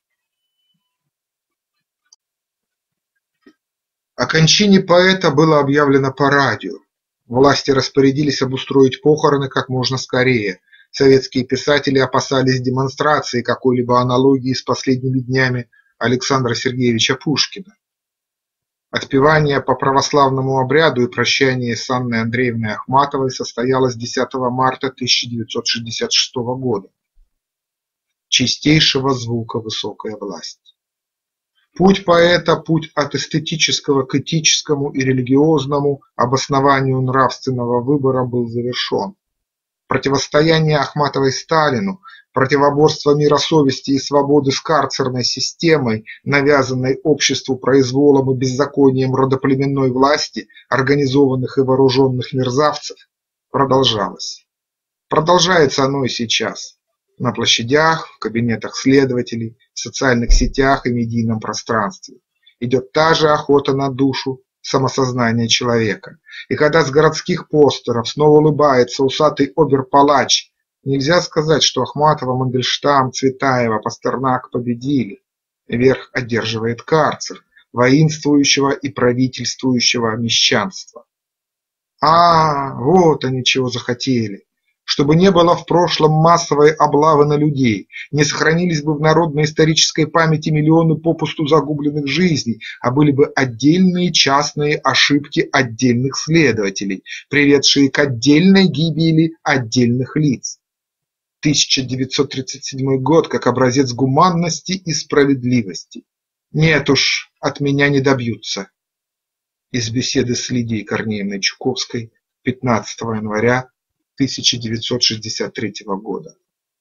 О кончине поэта было объявлено по радио. Власти распорядились обустроить похороны как можно скорее. Советские писатели опасались демонстрации какой-либо аналогии с последними днями Александра Сергеевича Пушкина. Отпевание по православному обряду и прощание с Анной Андреевной Ахматовой состоялось десятого марта тысяча девятьсот шестьдесят шестого года. Чистейшего звука высокая власть. Путь поэта – путь от эстетического к этическому и религиозному обоснованию нравственного выбора был завершен. Противостояние Ахматовой Сталину, противоборство мира совести и свободы с карцерной системой, навязанной обществу произволом и беззаконием родоплеменной власти, организованных и вооруженных мерзавцев, продолжалось. Продолжается оно и сейчас. На площадях, в кабинетах следователей, в социальных сетях и медийном пространстве. Идет та же охота на душу, самосознание человека. И когда с городских постеров снова улыбается усатый обер-палач, нельзя сказать, что Ахматова, Мандельштам, Цветаева, Пастернак победили. Верх одерживает карцер, воинствующего и правительствующего мещанства. А, вот они чего захотели. Чтобы не было в прошлом массовой облавы на людей, не сохранились бы в народной исторической памяти миллионы попусту загубленных жизней, а были бы отдельные частные ошибки отдельных следователей, приведшие к отдельной гибели отдельных лиц. тысяча девятьсот тридцать седьмой год как образец гуманности и справедливости. Нет уж, от меня не добьются. Из беседы с Лидией Корнеевной Чуковской пятнадцатого января тысяча девятьсот шестьдесят третьего года.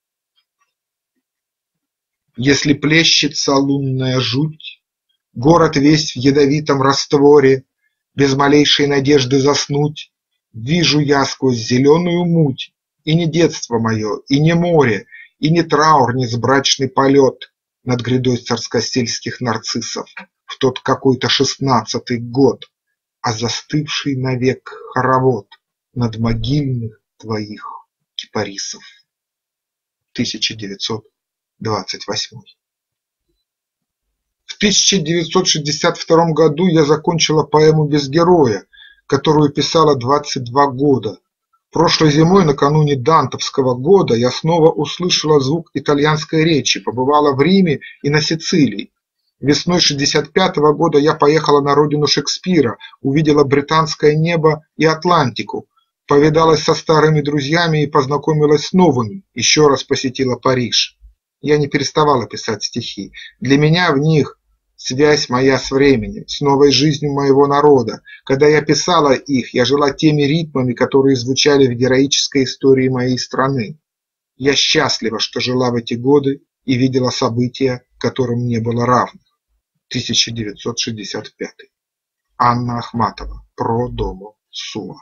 Если плещется лунная жуть, город весь в ядовитом растворе, без малейшей надежды заснуть, вижу я сквозь зеленую муть и не детство мое, и не море, и не траур несбрачный полет над грядой царскосельских нарциссов в тот какой-то шестнадцатый год, а застывший навек хоровод над могильных твоих кипарисов. тысяча девятьсот двадцать восьмой. тысяча девятьсот шестьдесят втором году я закончила поэму «Без героя», которую писала двадцать два года. Прошлой зимой, накануне Дантовского года, я снова услышала звук итальянской речи, побывала в Риме и на Сицилии. Весной шестьдесят пятого года я поехала на родину Шекспира, увидела британское небо и Атлантику, повидалась со старыми друзьями и познакомилась с новыми, еще раз посетила Париж. Я не переставала писать стихи. Для меня в них связь моя с временем, с новой жизнью моего народа. Когда я писала их, я жила теми ритмами, которые звучали в героической истории моей страны. Я счастлива, что жила в эти годы и видела события, которым не было равных. тысяча девятьсот шестьдесят пятый. Анна Ахматова. Про дому Сула.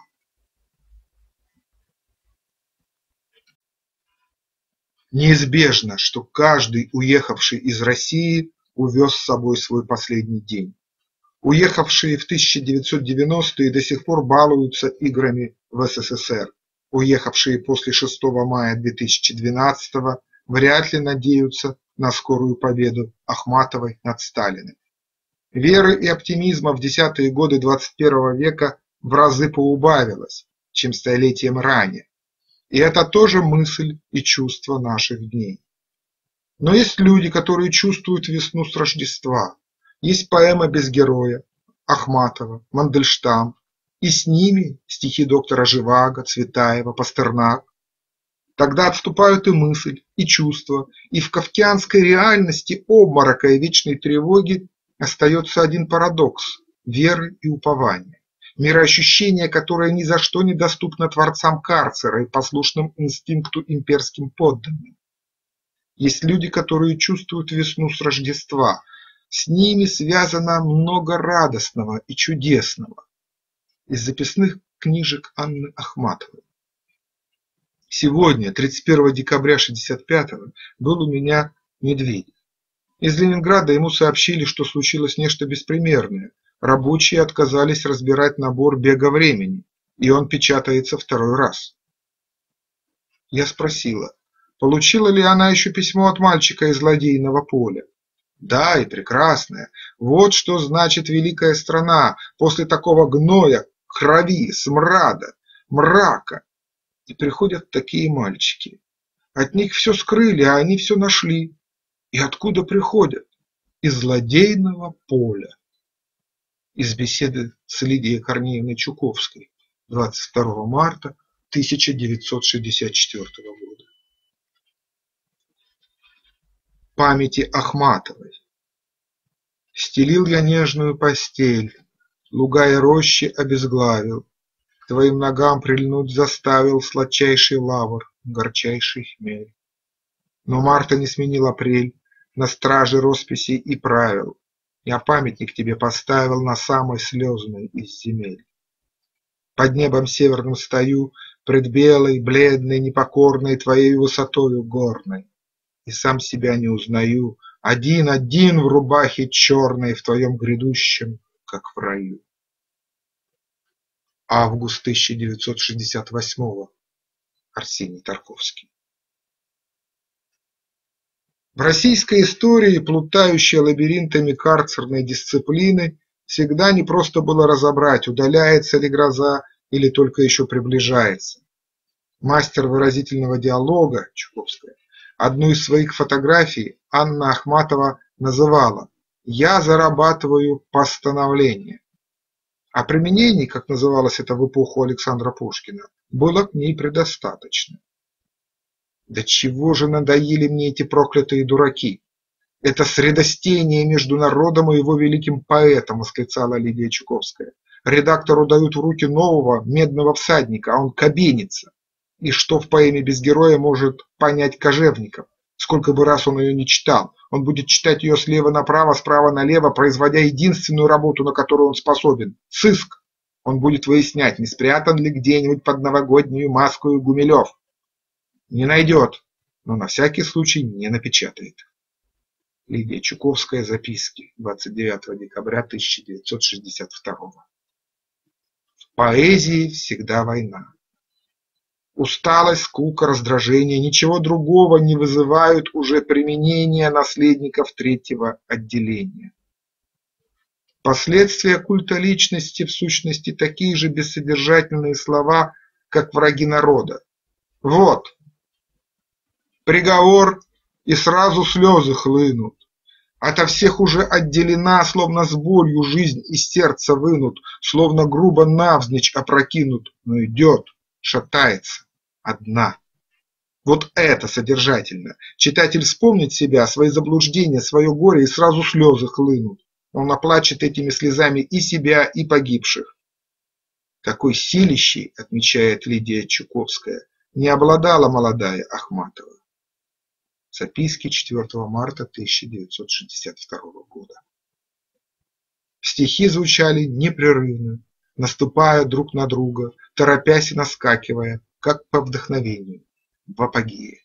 Неизбежно, что каждый, уехавший из России, увез с собой свой последний день. Уехавшие в тысяча девятьсот девяностые до сих пор балуются играми в СССР. Уехавшие после шестого мая две тысячи двенадцатого вряд ли надеются на скорую победу Ахматовой над Сталиным. Веры и оптимизма в десятые годы двадцать первого века в разы поубавилось, чем столетием ранее. И это тоже мысль и чувство наших дней. Но есть люди, которые чувствуют весну с Рождества. Есть поэма «Без героя» Ахматова, Мандельштам, и с ними стихи доктора Живаго, Цветаева, Пастернак. Тогда отступают и мысль, и чувство, и в кафкианской реальности обморока и вечной тревоги остается один парадокс – веры и упования. Мироощущение, которое ни за что не доступно творцам карцера и послушным инстинкту имперским подданным. Есть люди, которые чувствуют весну с Рождества, с ними связано много радостного и чудесного. Из записных книжек Анны Ахматовой. Сегодня, тридцать первого декабря шестьдесят пятого, был у меня Медведев. Из Ленинграда ему сообщили, что случилось нечто беспримерное. Рабочие отказались разбирать набор бега времени, и он печатается второй раз. Я спросила, получила ли она еще письмо от мальчика из ладейного поля. Да, и прекрасное. Вот что значит великая страна после такого гноя, крови, смрада, мрака. И приходят такие мальчики. От них все скрыли, а они все нашли. И откуда приходят? Из ладейного поля. Из беседы с Лидией Корнеевной Чуковской двадцать второго марта тысяча девятьсот шестьдесят четвёртого года. Памяти Ахматовой. Стелил я нежную постель, луга и рощи обезглавил, к твоим ногам прильнуть заставил сладчайший лавр, горчайший хмель. Но марта не сменил апрель, на страже росписей и правил. Я памятник тебе поставил на самой слезной из земель. Под небом северным стою, пред белой, бледной, непокорной твоей высотою горной. И сам себя не узнаю, один-один в рубахе черной в твоем грядущем, как в раю. Август тысяча девятьсот шестьдесят восьмого. Арсений Тарковский. В российской истории, плутающей лабиринтами карцерной дисциплины, всегда непросто было разобрать, удаляется ли гроза или только еще приближается. Мастер выразительного диалога Чуковская одну из своих фотографий Анна Ахматова называла «Я зарабатываю постановление». А применений, как называлось это в эпоху Александра Пушкина, было к ней предостаточно. Да чего же надоели мне эти проклятые дураки? Это средостение между народом и его великим поэтом, восклицала Лидия Чуковская. Редактору дают в руки нового медного всадника, а он кабенится. И что в поэме «Без героя» может понять Кожевников? Сколько бы раз он ее не читал, он будет читать ее слева направо, справа налево, производя единственную работу, на которую он способен – сыск. Он будет выяснять, не спрятан ли где-нибудь под новогоднюю маску Гумилев. Не найдет, но на всякий случай не напечатает. Лидия Чуковская. Записки. двадцать девятого декабря тысяча девятьсот шестьдесят второго. В поэзии всегда война. Усталость, скука, раздражение, ничего другого не вызывают уже применения наследников третьего отделения. Последствия культа личности в сущности такие же бессодержательные слова, как враги народа. Вот приговор, и сразу слезы хлынут. Ото всех уже отделена, словно с болью жизнь из сердца вынут, словно грубо навзничь опрокинут, но идет, шатается, одна. Вот это содержательно. Читатель вспомнит себя, свои заблуждения, свое горе, и сразу слезы хлынут. Он оплачет этими слезами и себя, и погибших. Такой силищей, отмечает Лидия Чуковская, не обладала молодая Ахматова. Записки четвёртого марта тысяча девятьсот шестьдесят второго года. Стихи звучали непрерывно, наступая друг на друга, торопясь и наскакивая, как по вдохновению, в апогее.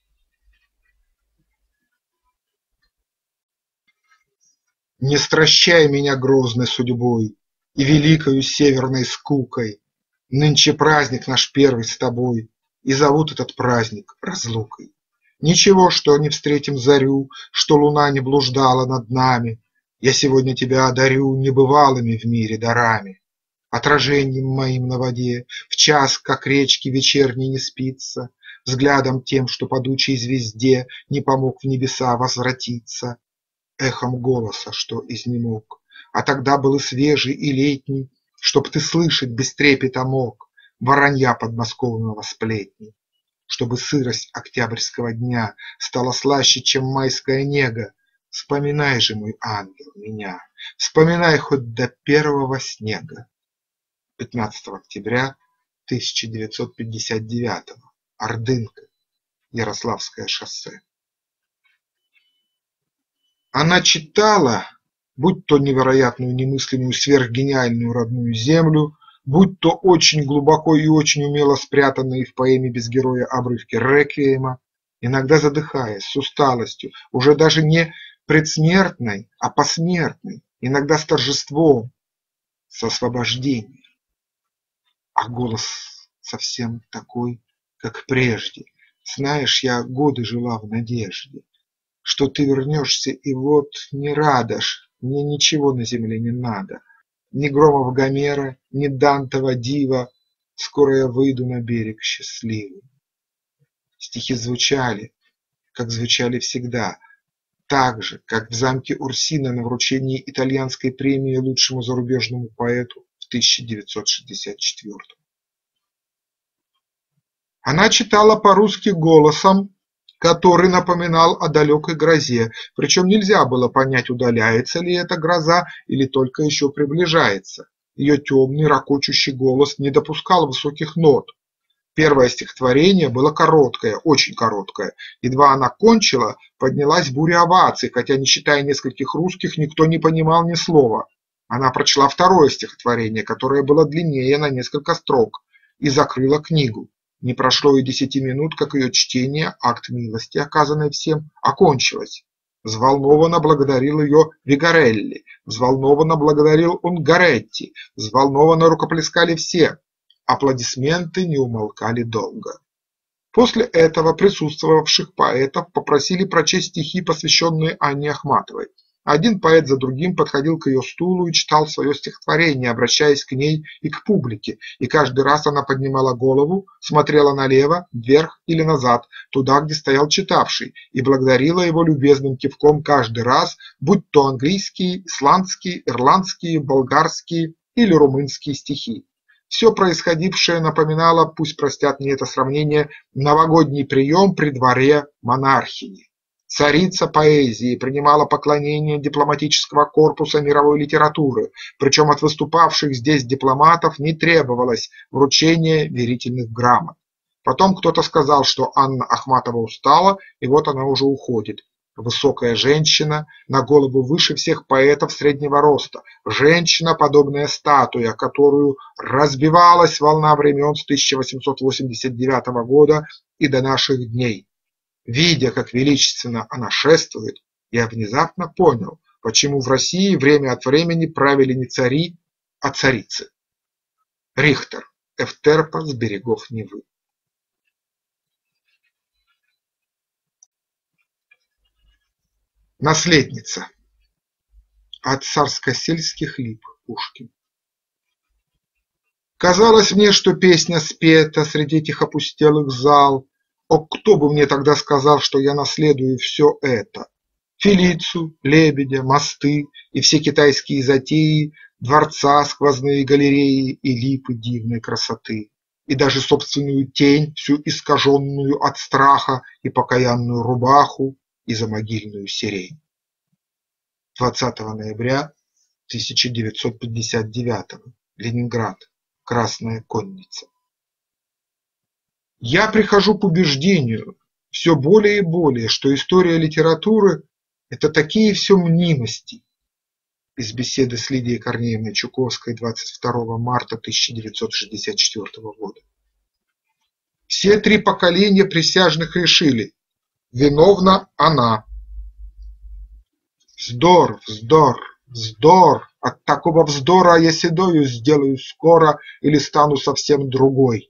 Не стращай меня грозной судьбой и великою северной скукой. Нынче праздник наш первый с тобой, и зовут этот праздник разлукой. Ничего, что не встретим зарю, что луна не блуждала над нами. Я сегодня тебя одарю небывалыми в мире дарами. Отражением моим на воде, в час, как речки вечерней не спится, взглядом тем, что падучей звезде не помог в небеса возвратиться, эхом голоса, что изнемог, а тогда был и свежий, и летний, чтоб ты слышать без трепета мог воронья подмосковного сплетни. Чтобы сырость октябрьского дня стала слаще, чем майская нега, вспоминай же, мой ангел, меня, вспоминай хоть до первого снега. пятнадцатого октября тысяча девятьсот пятьдесят девятого. Ордынка, Ярославское шоссе. Она читала, будь то невероятную, немыслимую, сверхгениальную родную землю, будь то очень глубоко и очень умело спрятанные в поэме без героя обрывки реквиема, иногда задыхаясь, с усталостью, уже даже не предсмертной, а посмертной, иногда с торжеством, с освобождением. А голос совсем такой, как прежде. Знаешь, я годы жила в надежде, что ты вернешься, и вот не радош, мне ничего на земле не надо. Ни громов Гомера, ни Дантова дива, скоро я выйду на берег счастливый. Стихи звучали, как звучали всегда, так же, как в замке Урсино на вручении итальянской премии лучшему зарубежному поэту в тысяча девятьсот шестьдесят четвёртом. Она читала по-русски голосом, который напоминал о далекой грозе, причем нельзя было понять, удаляется ли эта гроза или только еще приближается. Ее темный, ракочущий голос не допускал высоких нот. Первое стихотворение было короткое, очень короткое. Едва она кончила, поднялась буря оваций, хотя, не считая нескольких русских, никто не понимал ни слова. Она прочла второе стихотворение, которое было длиннее на несколько строк, и закрыла книгу. Не прошло и десяти минут, как ее чтение, акт милости, оказанный всем, окончилось. Взволнованно благодарил ее Вигарелли, взволнованно благодарил Унгаретти, взволнованно рукоплескали все. Аплодисменты не умолкали долго. После этого присутствовавших поэтов попросили прочесть стихи, посвященные Анне Ахматовой. Один поэт за другим подходил к ее стулу и читал свое стихотворение, обращаясь к ней и к публике, и каждый раз она поднимала голову, смотрела налево, вверх или назад, туда, где стоял читавший, и благодарила его любезным кивком каждый раз, будь то английские, исландские, ирландские, болгарские или румынские стихи. Все происходившее напоминало, пусть простят мне это сравнение, новогодний прием при дворе монархини. Царица поэзии принимала поклонение дипломатического корпуса мировой литературы, причем от выступавших здесь дипломатов не требовалось вручения верительных грамот. Потом кто-то сказал, что Анна Ахматова устала, и вот она уже уходит. Высокая женщина, на голову выше всех поэтов среднего роста, женщина, подобная статуя, которую разбивалась волна времен с тысяча восемьсот восемьдесят девятого года и до наших дней. Видя, как величественно она шествует, я внезапно понял, почему в России время от времени правили не цари, а царицы. Рихтер. Эвтерпа с берегов Невы. Наследница. От царскосельских лип. Пушкин. Казалось мне, что песня спета среди этих опустелых зал. О, кто бы мне тогда сказал, что я наследую все это? Фелицию, лебедя, мосты и все китайские затеи, дворца, сквозные галереи и липы дивной красоты, и даже собственную тень, всю искаженную от страха, и покаянную рубаху, и замогильную сирень. двадцатого ноября тысяча девятьсот пятьдесят девятого. Ленинград. Красная конница. Я прихожу к убеждению все более и более, что история литературы – это такие все мнимости. Из беседы с Лидией Корнеевной Чуковской двадцать второго марта тысяча девятьсот шестьдесят четвёртого года. Все три поколения присяжных решили – виновна она. Вздор, вздор, вздор, от такого вздора я седою сделаю скоро или стану совсем другой.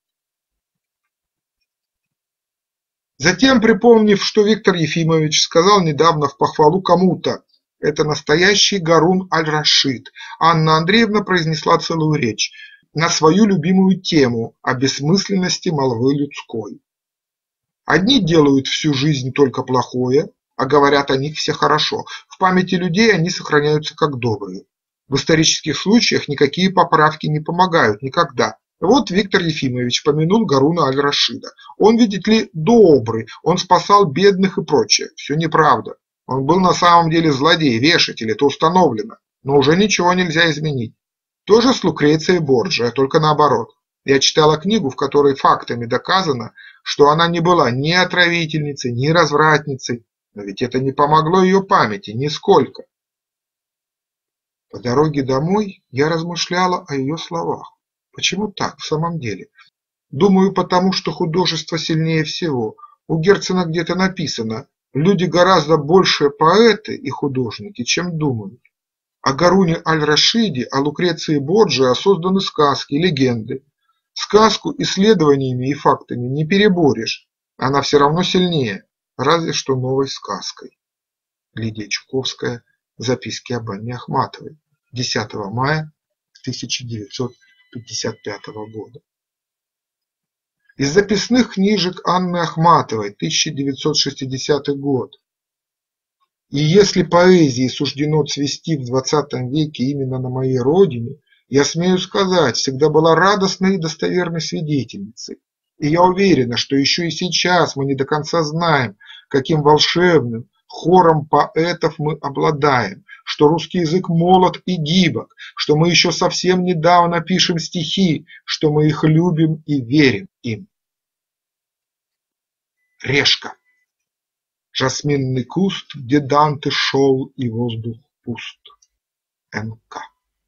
Затем, припомнив, что Виктор Ефимович сказал недавно в похвалу кому-то, это настоящий Гарун аль-Рашид, Анна Андреевна произнесла целую речь на свою любимую тему о бессмысленности молвы людской. Одни делают всю жизнь только плохое, а говорят о них все хорошо. В памяти людей они сохраняются как добрые. В исторических случаях никакие поправки не помогают никогда. Вот Виктор Ефимович помянул Гаруна аль-Рашида. Он, видите ли, добрый, он спасал бедных и прочее. Все неправда. Он был на самом деле злодей, вешатель, это установлено. Но уже ничего нельзя изменить. То же с Лукрецией Борджиа, только наоборот. Я читала книгу, в которой фактами доказано, что она не была ни отравительницей, ни развратницей. Но ведь это не помогло ее памяти нисколько. По дороге домой я размышляла о ее словах. Почему так в самом деле? Думаю, потому что художество сильнее всего. У Герцена где-то написано: люди гораздо больше поэты и художники, чем думают. О Гаруне аль-Рашиде, о Лукреции Борджиа созданы сказки, легенды. Сказку исследованиями и фактами не переборешь, она все равно сильнее, разве что новой сказкой. Лидия Чуковская. Записки об Анне Ахматовой. десятого мая тысяча девятьсот пятьдесят пятого года. Из записных книжек Анны Ахматовой, тысяча девятьсот шестидесятый год. И если поэзии суждено цвести в двадцатом веке именно на моей родине, я смею сказать, всегда была радостной и достоверной свидетельницей. И я уверена, что еще и сейчас мы не до конца знаем, каким волшебным хором поэтов мы обладаем, что русский язык молод и гибок, что мы еще совсем недавно пишем стихи, что мы их любим и верим им. Решка. Жасминный куст, где Данте шел, и воздух пуст. Н К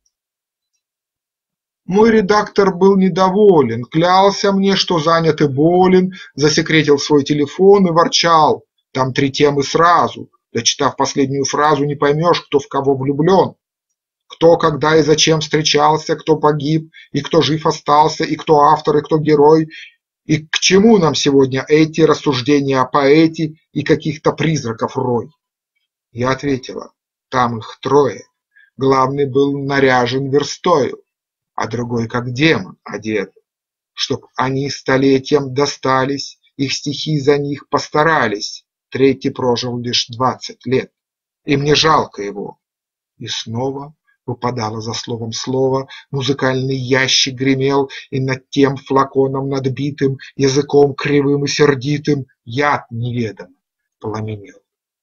Мой редактор был недоволен, клялся мне, что занят и болен, засекретил свой телефон и ворчал: там три темы сразу, дочитав последнюю фразу, не поймешь, кто в кого влюблен. Кто, когда и зачем встречался, кто погиб, и кто жив остался, и кто автор, и кто герой, и к чему нам сегодня эти рассуждения о поэте и каких-то призраков рой. Я ответила: там их трое, главный был наряжен верстою, а другой как демон одет, чтоб они столетиям достались, их стихи за них постарались, третий прожил лишь двадцать лет, и мне жалко его. И снова выпадало за словом слово, музыкальный ящик гремел, и над тем флаконом надбитым, языком кривым и сердитым, яд неведомый пламенел.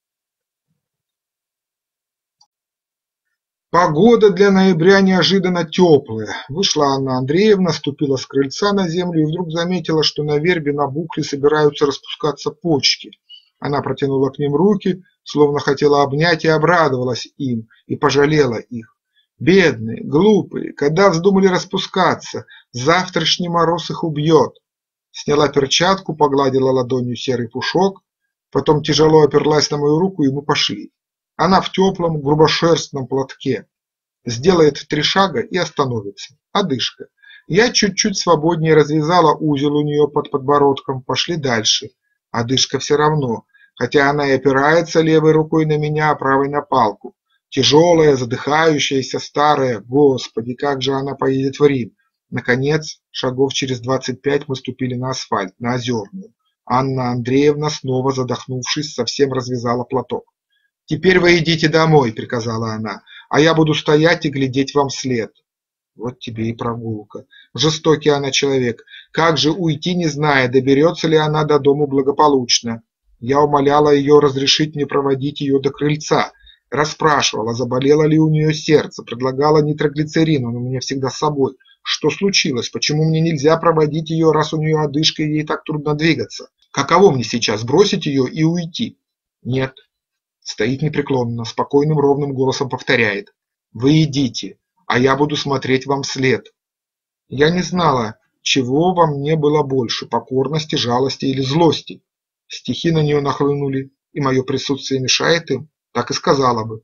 Погода для ноября неожиданно теплая. Вышла Анна Андреевна, ступила с крыльца на землю и вдруг заметила, что на вербе набухли, собираются распускаться почки. Она протянула к ним руки, словно хотела обнять, и обрадовалась им, и пожалела их. Бедные, глупые, когда вздумали распускаться, завтрашний мороз их убьет. Сняла перчатку, погладила ладонью серый пушок, потом тяжело оперлась на мою руку, и мы пошли. Она в теплом грубошерстном платке. Сделает три шага и остановится. Одышка. Я чуть-чуть свободнее развязала узел у нее под подбородком, пошли дальше. Одышка все равно, хотя она и опирается левой рукой на меня, а правой на палку. Тяжелая, задыхающаяся, старая. Господи, как же она поедет в Рим? Наконец, шагов через двадцать пять мы ступили на асфальт, на Озерную. Анна Андреевна, снова задохнувшись, совсем развязала платок. «Теперь вы идите домой», – приказала она, – «а я буду стоять и глядеть вам вслед». Вот тебе и прогулка. Жестокий она человек. Как же уйти, не зная, доберется ли она до дому благополучно? Я умоляла ее разрешить мне проводить ее до крыльца. Расспрашивала, заболело ли у нее сердце, предлагала нитроглицерин, он у меня всегда с собой. Что случилось? Почему мне нельзя проводить ее, раз у нее одышка и ей так трудно двигаться? Каково мне сейчас, бросить ее и уйти? Нет. Стоит непреклонно, спокойным ровным голосом повторяет. Вы идите, а я буду смотреть вам вслед. Я не знала, чего во мне было больше, покорности, жалости или злости. Стихи на нее нахлынули, и мое присутствие мешает им, так и сказала бы.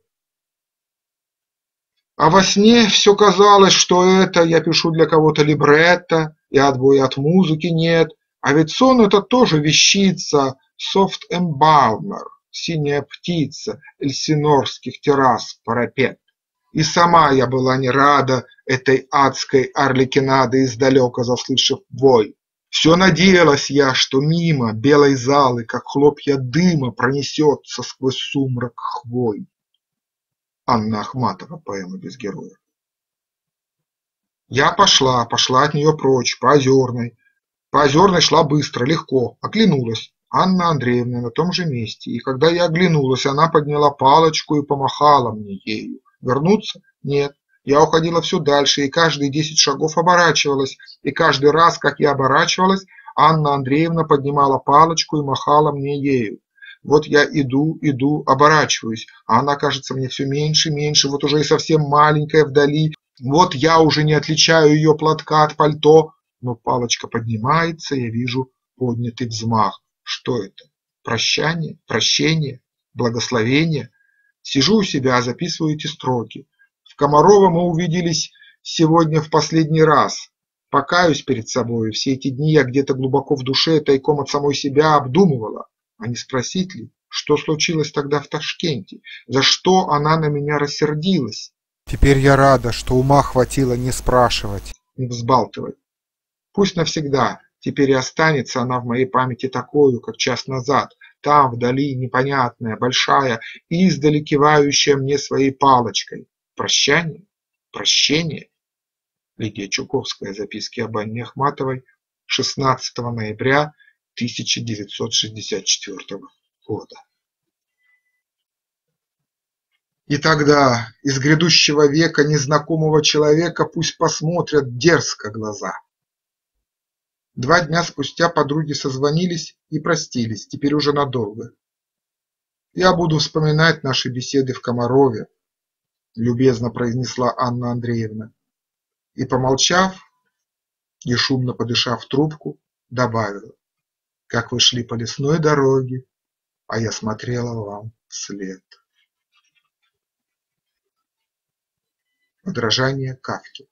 А во сне все казалось, что это я пишу для кого-то либретто, и отбоя от музыки нет, а ведь сон это тоже вещица, soft embalmer, синяя птица, эльсинорских террас парапет. И сама я была не рада этой адской арлекинады издалека заслышав вой. Все надеялась я, что мимо белой залы, как хлопья дыма, пронесется сквозь сумрак хвой. Анна Ахматова, поэма без героя. Я пошла, пошла от нее прочь, по Озерной. По Озерной шла быстро, легко, оглянулась. Анна Андреевна на том же месте, и когда я оглянулась, она подняла палочку и помахала мне ею. Вернуться? Нет. Я уходила все дальше, и каждые десять шагов оборачивалась, и каждый раз, как я оборачивалась, Анна Андреевна поднимала палочку и махала мне ею. Вот я иду, иду, оборачиваюсь, а она кажется мне все меньше, меньше, вот уже и совсем маленькая вдали. Вот я уже не отличаю ее платка от пальто, но палочка поднимается, я вижу поднятый взмах. Что это? Прощание? Прощение? Благословение? Сижу у себя, записываю эти строки. В Комарово мы увиделись сегодня в последний раз. Покаюсь перед собой, все эти дни я где-то глубоко в душе, тайком от самой себя обдумывала. А не спросить ли, что случилось тогда в Ташкенте? За что она на меня рассердилась? Теперь я рада, что ума хватило не спрашивать. Не взбалтывать. Пусть навсегда, теперь и останется она в моей памяти такою, как час назад. Там, вдали, непонятная, большая, издали кивающая мне своей палочкой. Прощание? Прощение? Лидия Чуковская. Записки об Анне Ахматовой. шестнадцатого ноября тысяча девятьсот шестьдесят четвёртого года. И тогда из грядущего века незнакомого человека пусть посмотрят дерзко глаза. Два дня спустя подруги созвонились и простились, теперь уже надолго. «Я буду вспоминать наши беседы в Комарове», – любезно произнесла Анна Андреевна. И, помолчав и шумно подышав в трубку, добавила: «Как вы шли по лесной дороге, а я смотрела вам вслед». Подражание Кафке.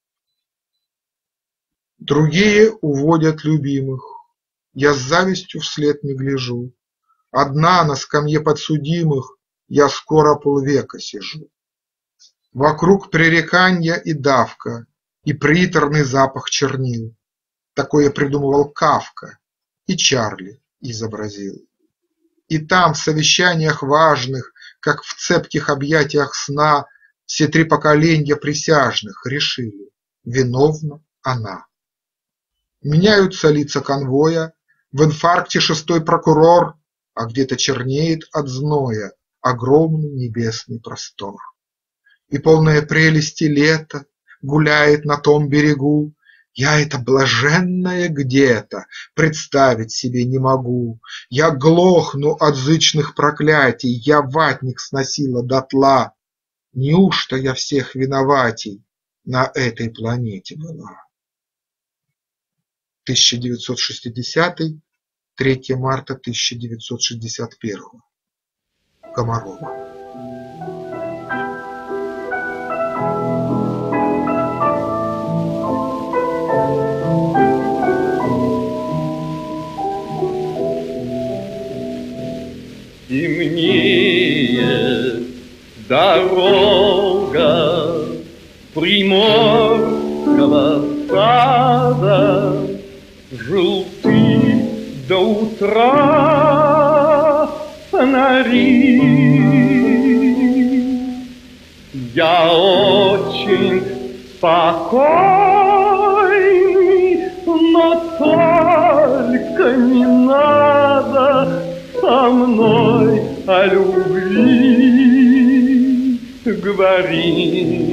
Другие уводят любимых, я с завистью вслед не гляжу. Одна на скамье подсудимых я скоро полвека сижу. Вокруг пререканья и давка, и приторный запах чернил. Такое придумывал Кафка, и Чарли изобразил. И там в совещаниях важных, как в цепких объятиях сна, все три поколенья присяжных решили: виновна она. Меняются лица конвоя, в инфаркте шестой прокурор, а где-то чернеет от зноя огромный небесный простор. И полное прелести лето гуляет на том берегу, я это блаженное где-то представить себе не могу. Я глохну от зычных проклятий, я ватник сносила дотла. Неужто я всех виноватей на этой планете была? тысяча девятьсот шестидесятый, третьего марта тысяча девятьсот шестьдесят первого. Комарово. Темнеет Дорога приморского сада желты до утра фонари. Я очень спокойный, но только не надо со мной о любви говорить.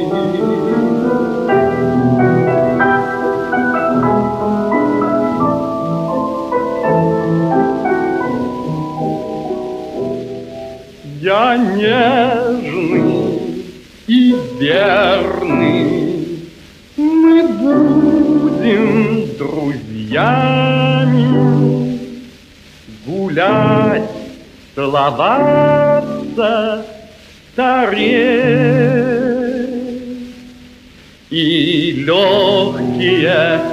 Я нежный и верный, мы будем друзьями, гулять, целоваться, стареть. И легкие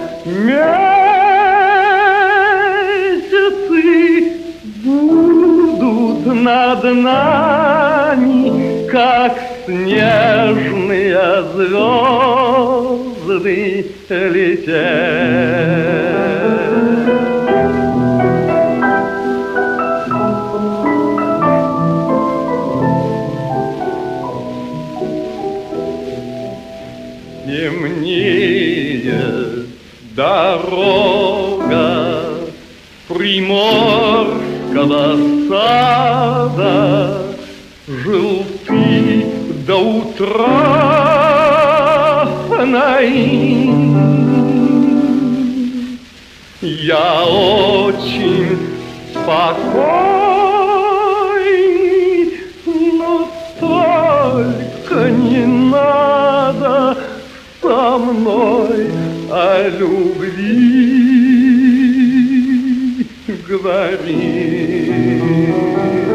месяцы будут над нами, как снежные звезды лететь. Темнеет дорога приморского сада, желты до утра фонари. Я очень спокойный, но только не надо со мной о любви говорить.